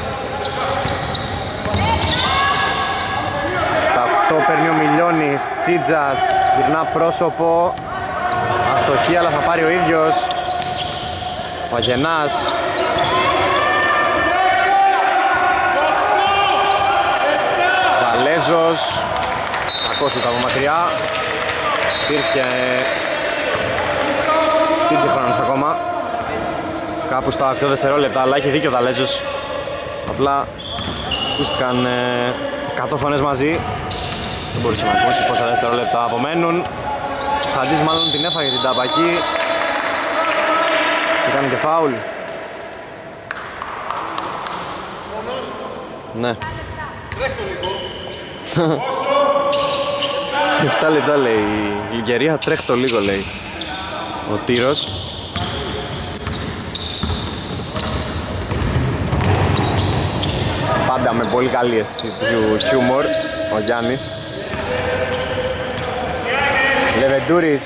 Στα οκτώ παίρνει ο Μιλιώνης. Τσίτζας γυρνά πρόσωπο. Αστοχή αλλά θα πάρει ο ίδιος. Ο Αγενάς. Γαλέζος. Κακός ήταν από μακριά. Υπήρχε Υπήρχε χρόνος ακόμα. Κάπου στα οκτώ δευτερόλεπτα, αλλά έχει δίκιο ο Δαλέζος. Απλά ακούστηκαν ε, εκατό φωνές μαζί. Δεν μπορούσε να ακούσει πόσα δευτερόλεπτα απομένουν. Χατζής μάλλον την έφαγε την ταπακή. Ήταν και φάουλ. Ναι. επτά λεπτά λέει η Λιγκερία, τρέχει το λίγο λέει ο Τύρος. Πάντα με πολύ καλή αίσθηση του χιούμορ ο Γιάννης. Λεβεντούρης.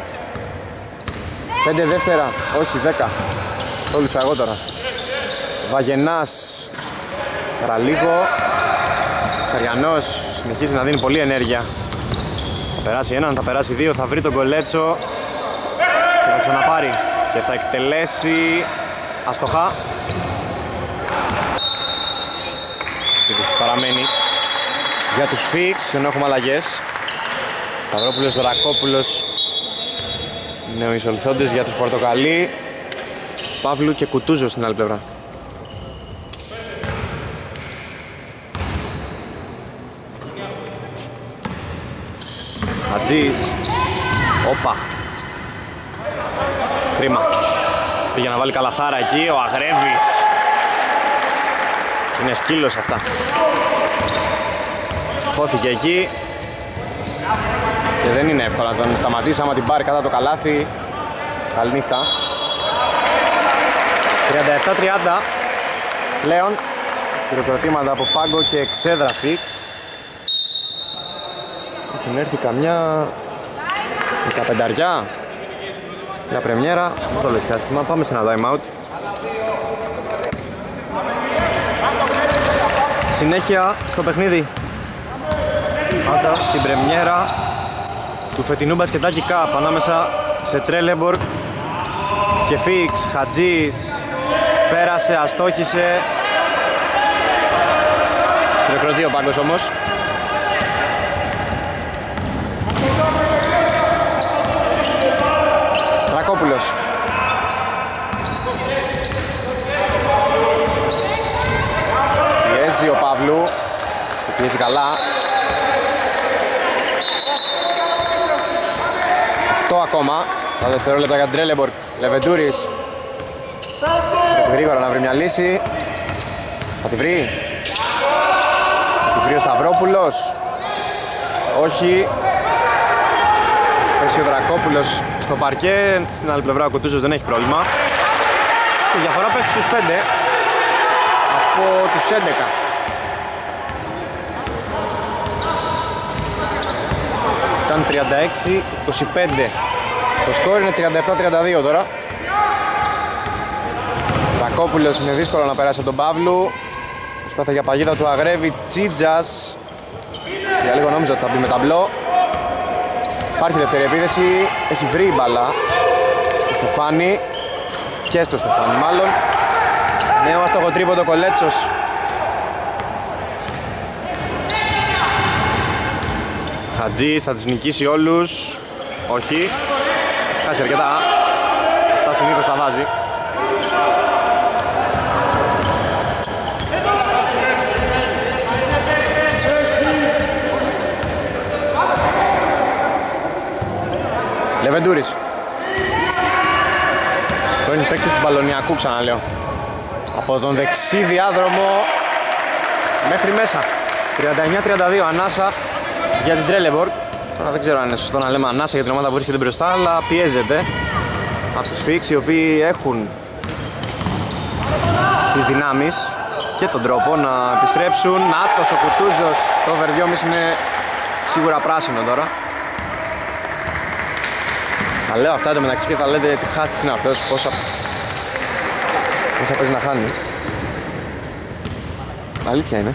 Πέντε δεύτερα, όχι δέκα. Όλους εγώ τώρα. Βαγενάς. Τώρα λίγο. Ξαριανός συνεχίζει να δίνει πολλή ενέργεια. Θα περάσει έναν, θα περάσει δύο, θα βρει τον Κολέτσο και θα ξαναπάρει και θα εκτελέσει αστοχά. Παραμένει για τους Φίξ, ενώ έχουμε αλλαγές. Σταυρόπουλος, Δρακόπουλος είναι ο εισολθόντες για τους Πορτοκαλί. Παύλου και Κουτούζο στην άλλη πλευρά. Χατζής. Όπα. Κρίμα. Πήγε να βάλει καλαθάρα εκεί, ο Αγρέβης. Είναι σκύλος αυτά. Χώθηκε εκεί. Και δεν είναι εύκολο να τον σταματήσει άμα την πάρει κατά το καλάθι. Καληνύχτα. τριάντα επτά τριάντα. Πλέον χειροκροτήματα από Πάγκο και εξέδρα Φίξ. Έχουν έρθει καμιά δεκαπενταριά για πρεμιέρα. Δεν το λες κάστημα. Πάμε σε ένα time out. Συνέχεια στο παιχνίδι. Άντα στην πρεμιέρα του φετινού μπασκετάκι Cup ανάμεσα σε Τρέλεμπορκ και Φίξ. Χατζής πέρασε, αστόχησε. Χειροκροτεί ο Πάγκος όμως. Τρακόπουλος. Πιέζει ο Παύλου. Πιέζει καλά. οκτώ ακόμα. Τα δευτερόλεπτα για την Τρέλεμπορκ. Λεβεντούρης. Πρέπει γρήγορα να βρει μια λύση. Θα τη βρει. Θα τη βρει βρει ο Σταυρόπουλος. Όχι. Πέσει ο Δρακόπουλος στο παρκέ. Στην άλλη πλευρά ο Κουτούζος δεν έχει πρόβλημα. Η διαφορά πέφτει στους πέντε από τους έντεκα. Ήταν τριάντα έξι είκοσι πέντε. Το σκόρ είναι τριάντα επτά τριάντα δύο τώρα. Δρακόπουλος είναι δύσκολο να περάσει από τον Παύλου. Προσπάθεια για παγίδα του Αγρέβη. Τσίτζας. Για λίγο νόμιζα ότι θα μπει με ταμπλό. Υπάρχει δεύτερη επίθεση. Έχει βρει η μπαλά στο Στεφάνι. Και στο Στεφάνι μάλλον. Νέο άστοχο τρίποντο Κολέτσος. Χατζής θα τους νικήσει όλους. Όχι. Χάσει αρκετά. Τα συνήθως τα βάζει. Λεβεντούρης. Πρώην παίκτης του Μπαλωνιακού, ξαναλέω. Από τον δεξί διάδρομο μέχρι μέσα. τριάντα εννιά τριάντα δύο ανάσα για την Τρέλεμπορ. Τώρα δεν ξέρω αν είναι σωστό να λέμε ανάσα για την ομάδα που βρίσκεται μπροστά, αλλά πιέζεται από τους Φίξ, οι οποίοι έχουν τις δυνάμεις και τον τρόπο να επιστρέψουν. Νάτος ο Κουτούζος, το over δυόμισι είναι σίγουρα πράσινο τώρα. Θα λέω αυτά εντωμεταξύ και θα λέτε τι χάστης είναι αυτός, πόσα, πόσα παίζει να χάνει. Αλήθεια είναι.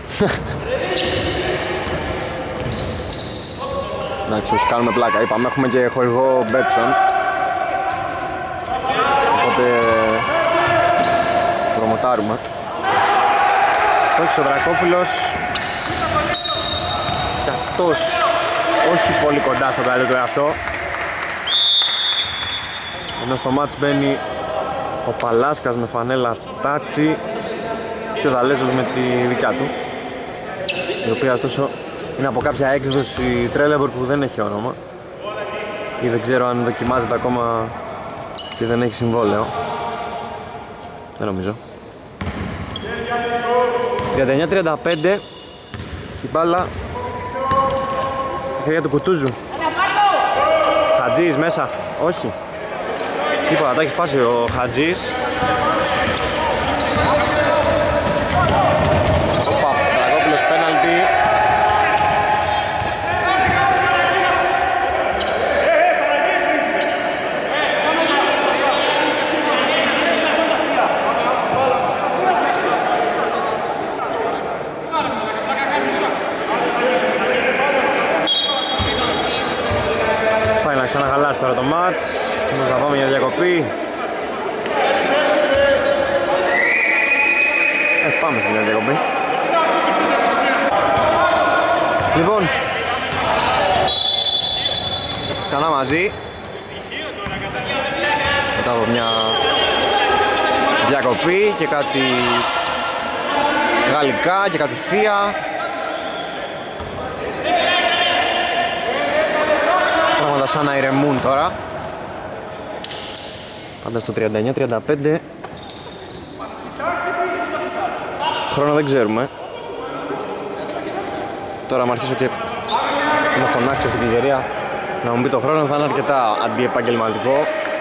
Εντάξει, όχι, κάνουμε πλάκα, είπαμε, έχουμε και χορηγό Betson. Οπότε προμοτάρουμε. Στόχισε ο Δρακόπουλος. Και αυτός όχι πολύ κοντά στο καλύτερο του εαυτό. Ενώ στο μάτς μπαίνει ο Παλάσκας με φανέλα τάτσι και ο Δαλέζος με τη δικιά του, η οποία ωστόσο είναι από κάποια έκδοση Τρέλεμπορ που δεν έχει όνομα ή δεν ξέρω αν δοκιμάζεται ακόμα και δεν έχει συμβόλαιο. Δεν νομίζω. τριάντα εννιά τριάντα πέντε και η μπάλα στα χέρια του Κουτούζου. Χατζής μέσα, όχι. Τίποτα, τα έχει σπάσει ο Χατζής. Οπα, Δρακόπουλος πέναλτι. Πάει να ξαναχαλάσει τώρα το μάτς. Θα πάμε για διακοπή. Ε, πάμε σε μια διακοπή. Λοιπόν, ξανά μαζί. Μετά από μια διακοπή και κάτι γαλλικά και κάτι θεία. Πράγματα σαν να ηρεμούν τώρα. Πάντα στο τριάντα εννιά τριάντα πέντε. Χρόνο δεν ξέρουμε. Τώρα μου αρχίσω και να φωνάξω στην κυγερία να μου πει το χρόνο, θα είναι αρκετά αντιεπαγγελματικό.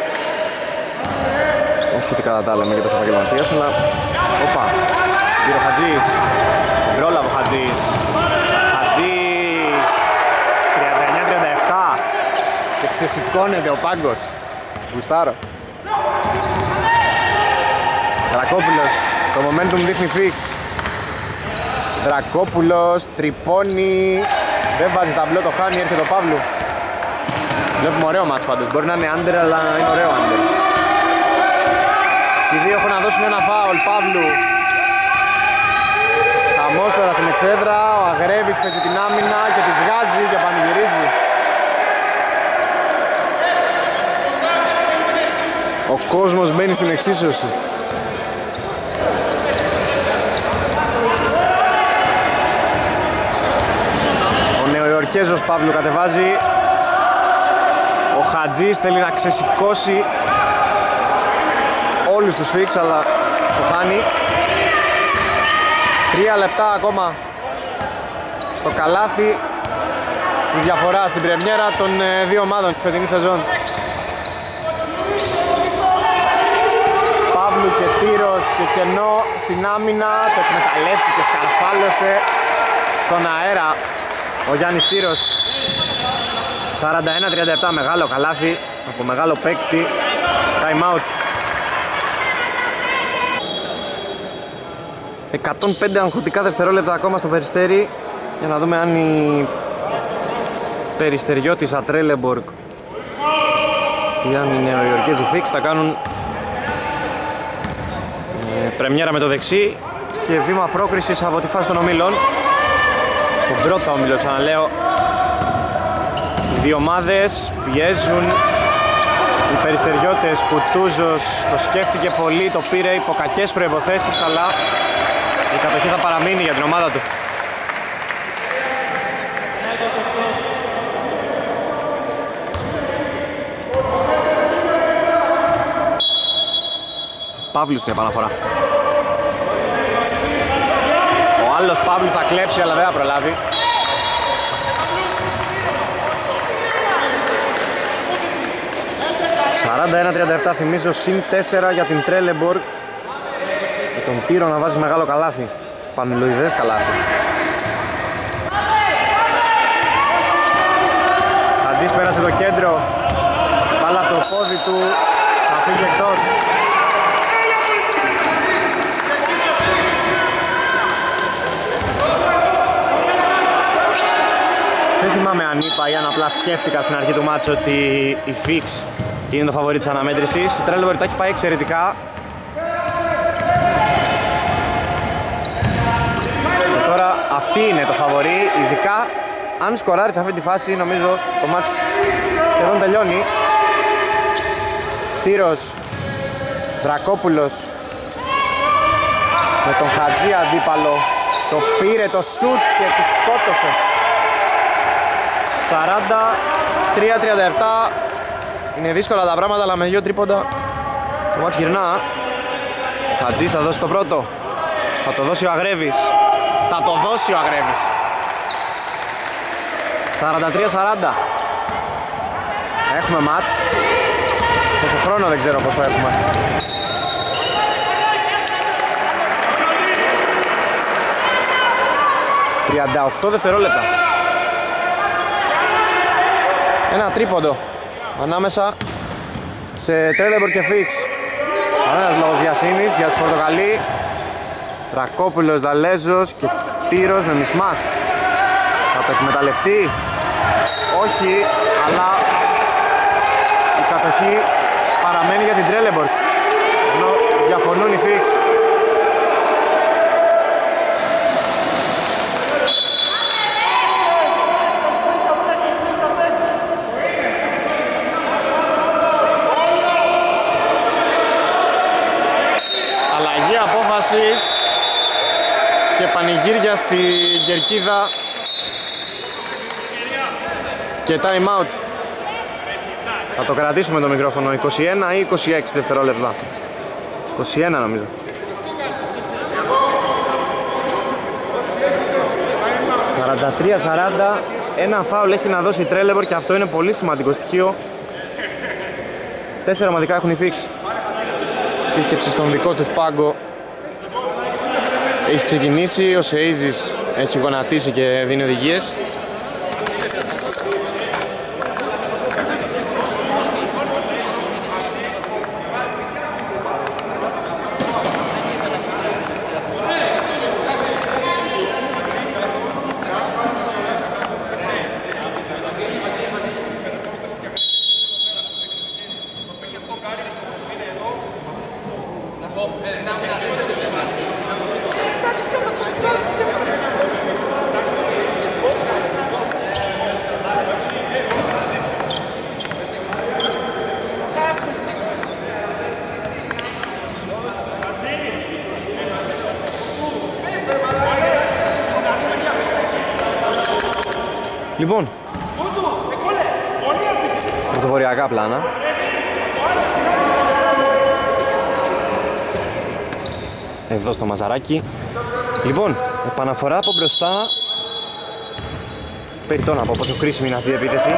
Όχι ότι κατά τα άλλα είμαι και τόσο επαγγελματίας, αλλά... Οπα, πήρε ο Χατζής. Πρόλαβε ο Χατζής. Χατζής. τριάντα εννιά τριάντα επτά. Και ξεσηκώνεται ο πάγκος. Γουστάρω. Δρακόπουλος, το momentum δείχνει fix. Δρακόπουλος, τρυπώνει. Δεν βάζει ταμπλό, το χάνει, έρχεται ο Παύλου. Βλέπουμε ωραίο μάτς πάντως, μπορεί να είναι under αλλά είναι ωραίο under. Οι δύο έχουν να δώσουν ένα φάουλ, Παύλου. Χαμός τώρα στην εξέδρα, ο Αγρέβης παίζει την άμυνα και τη βγάζει και πανηγυρίζει. Ο κόσμος μπαίνει στην εξίσωση. Ο Νεοϊορκέζος Παύλου κατεβάζει. Ο Χατζής θέλει να ξεσηκώσει όλους τους φίξ, αλλά το χάνει. Τρία λεπτά ακόμα το καλάθι, η διαφορά στην πρεμιέρα των δύο ομάδων στη φετινή σεζόν. Παύλου και Τύρος και κενό στην άμυνα, το εκμεταλλεύτηκε, σκαρφάλωσε στον αέρα ο Γιάννης Τύρος. σαράντα ένα τριάντα επτά, μεγάλο καλάθι από μεγάλο παίκτη. Time out. εκατόν πέντε αγχωτικά δευτερόλεπτα ακόμα στο Περιστέρι, για να δούμε αν οι Περιστεριώτης Ατρέλεμπορκ ή αν οι Νεοϊορκέζοι Φίξ θα κάνουν ε, πρεμιέρα με το δεξί και βήμα πρόκρισης από τη φάση των ομίλων. Στον πρώτο όμιλο, ξαναλέω, οι δύο ομάδες πιέζουν. Οι Περιστεριώτες, Κουτούζος το σκέφτηκε πολύ, το πήρε υπό κακές προϋποθέσεις, αλλά η κατοχή θα παραμείνει για την ομάδα του. Παύλου στην επαναφορά. Ο άλλος Παύλου θα κλέψει, αλλά δεν θα προλάβει. σαράντα ένα τριάντα επτά, θυμίζω, συν τέσσερα για την Τρέλεμπορκ. Με τον Τύρο να βάζει μεγάλο καλάθι, πανελλοειδές καλάθι. Χατζής πέρασε το κέντρο, μπάλα από το πόδι του, θα φύγει εκτός. Δεν θυμάμαι αν είπα ή αν απλά σκέφτηκα στην αρχή του μάτσου ότι η Φίξ είναι το φαβορί της αναμέτρησης. Η Τρέλεμπορκ τα έχει πάει εξαιρετικά. Και τώρα αυτή είναι το φαβορί, ειδικά αν σκοράρει σε αυτή τη φάση, νομίζω το μάτς σχεδόν τελειώνει. Τύρος, Δρακόπουλος με τον Χατζή αντίπαλο, το πήρε το σουτ και του σκότωσε. σαράντα τρία τριάντα επτά. Είναι δύσκολα τα πράγματα, αλλά με δύο τρίποντα το μάτς γυρνά. Ο Χατζής θα δώσει το πρώτο, θα το δώσει ο Αγρέβης, θα το δώσει ο Αγρέβης. σαράντα τρία σαράντα. Έχουμε μάτς. Πόσο χρόνο δεν ξέρω πόσο έχουμε. τριάντα οκτώ δευτερόλεπτα. Ένα τρίποντο ανάμεσα σε Τρέλεμπορκ και Φίξ. Κανένας λόγος βιασύνης για τους Πορτοκαλί. Τρακόπουλος, Δαλέζος και Τύρος με μισμάτς. Θα το εκμεταλλευτεί? Όχι, αλλά η κατοχή παραμένει για την Τρέλεμπορκ, ενώ διαφωνούν οι Φίξ. Αλλαγή απόφασης και πανηγύρια στη κερκίδα και time out. Θα το κρατήσουμε το μικρόφωνο. είκοσι ένα ή είκοσι έξι δευτερόλεπτα. είκοσι ένα νομίζω. σαράντα τρία σαράντα. Ένα φάουλ έχει να δώσει η Τρέλεμπορκ και αυτό είναι πολύ σημαντικό στοιχείο. Τέσσερα ομαδικά έχουν οι Φίξ. Σύσκεψη στον δικό τους πάγκο έχει ξεκινήσει. Ο Σεΐζης έχει γονατίσει και δίνει οδηγίες. Λοιπόν, πρωτοβοριακά πλάνα. Εδώ στο μαζαράκι. Λοιπόν, επαναφορά από μπροστά περιττό να πω πόσο κρίσιμη είναι αυτή η επίθεση.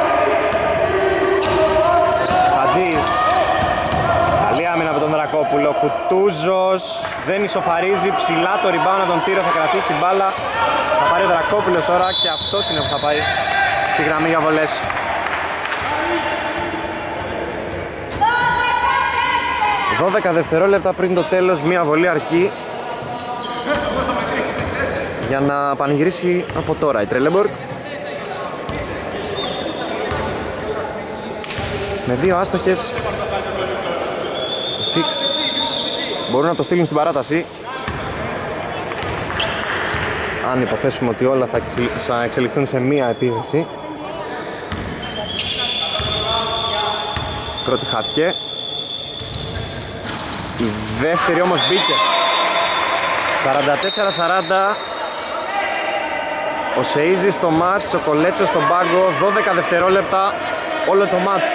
Χατζής. Καλή άμυνα από τον Δρακόπουλο. Κουτούζος δεν ισοφαρίζει, ψηλά το rebound από τον Τύρο, θα κρατήσει την μπάλα. Θα πάρει ο Δρακόπουλος τώρα και αυτός είναι που θα πάει στη γραμμή για βολές. δώδεκα δευτερόλεπτα πριν το τέλος, μία βολή αρκεί για να πανηγυρίσει από τώρα η Τρέλεμπορκ. Με δύο άστοχες, οι Φίξ μπορούν να το στείλουν στην παράταση. Αν υποθέσουμε ότι όλα θα εξελιχθούν σε μία επίθεση. Πρώτη χάθηκε. Η δεύτερη όμως μπήκε. σαράντα τέσσερα σαράντα. Ο Σεΐζης στο μάτς, ο Κολέτσος στον πάγκο. δώδεκα δευτερόλεπτα όλο το μάτς.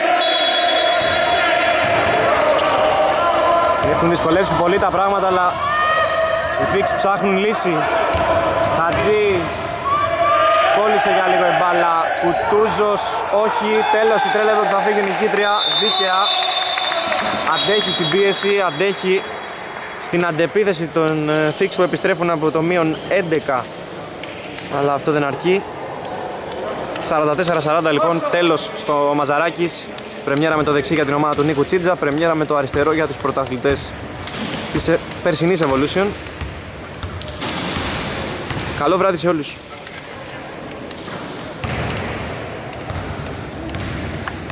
Έχουν δυσκολεύσει πολύ τα πράγματα, αλλά οι Φίξ ψάχνουν λύση. Χατζής κόλλησε για λίγο η μπάλα. Κουτούζος όχι. Τέλος, η Τρέλεμπορκ θα φύγει νικήτρια δίκαια. Αντέχει στην πίεση, αντέχει στην αντεπίθεση των Φίξ που επιστρέφουν από το μείον έντεκα, αλλά αυτό δεν αρκεί. σαράντα τέσσερα σαράντα λοιπόν, τέλος στο Μαζαράκης. Πρεμιέρα με το δεξί για την ομάδα του Νίκου Τσίτζα, πρεμιέρα με το αριστερό για τους πρωταθλητές της περσινής Evolution. Καλό βράδυ σε όλους.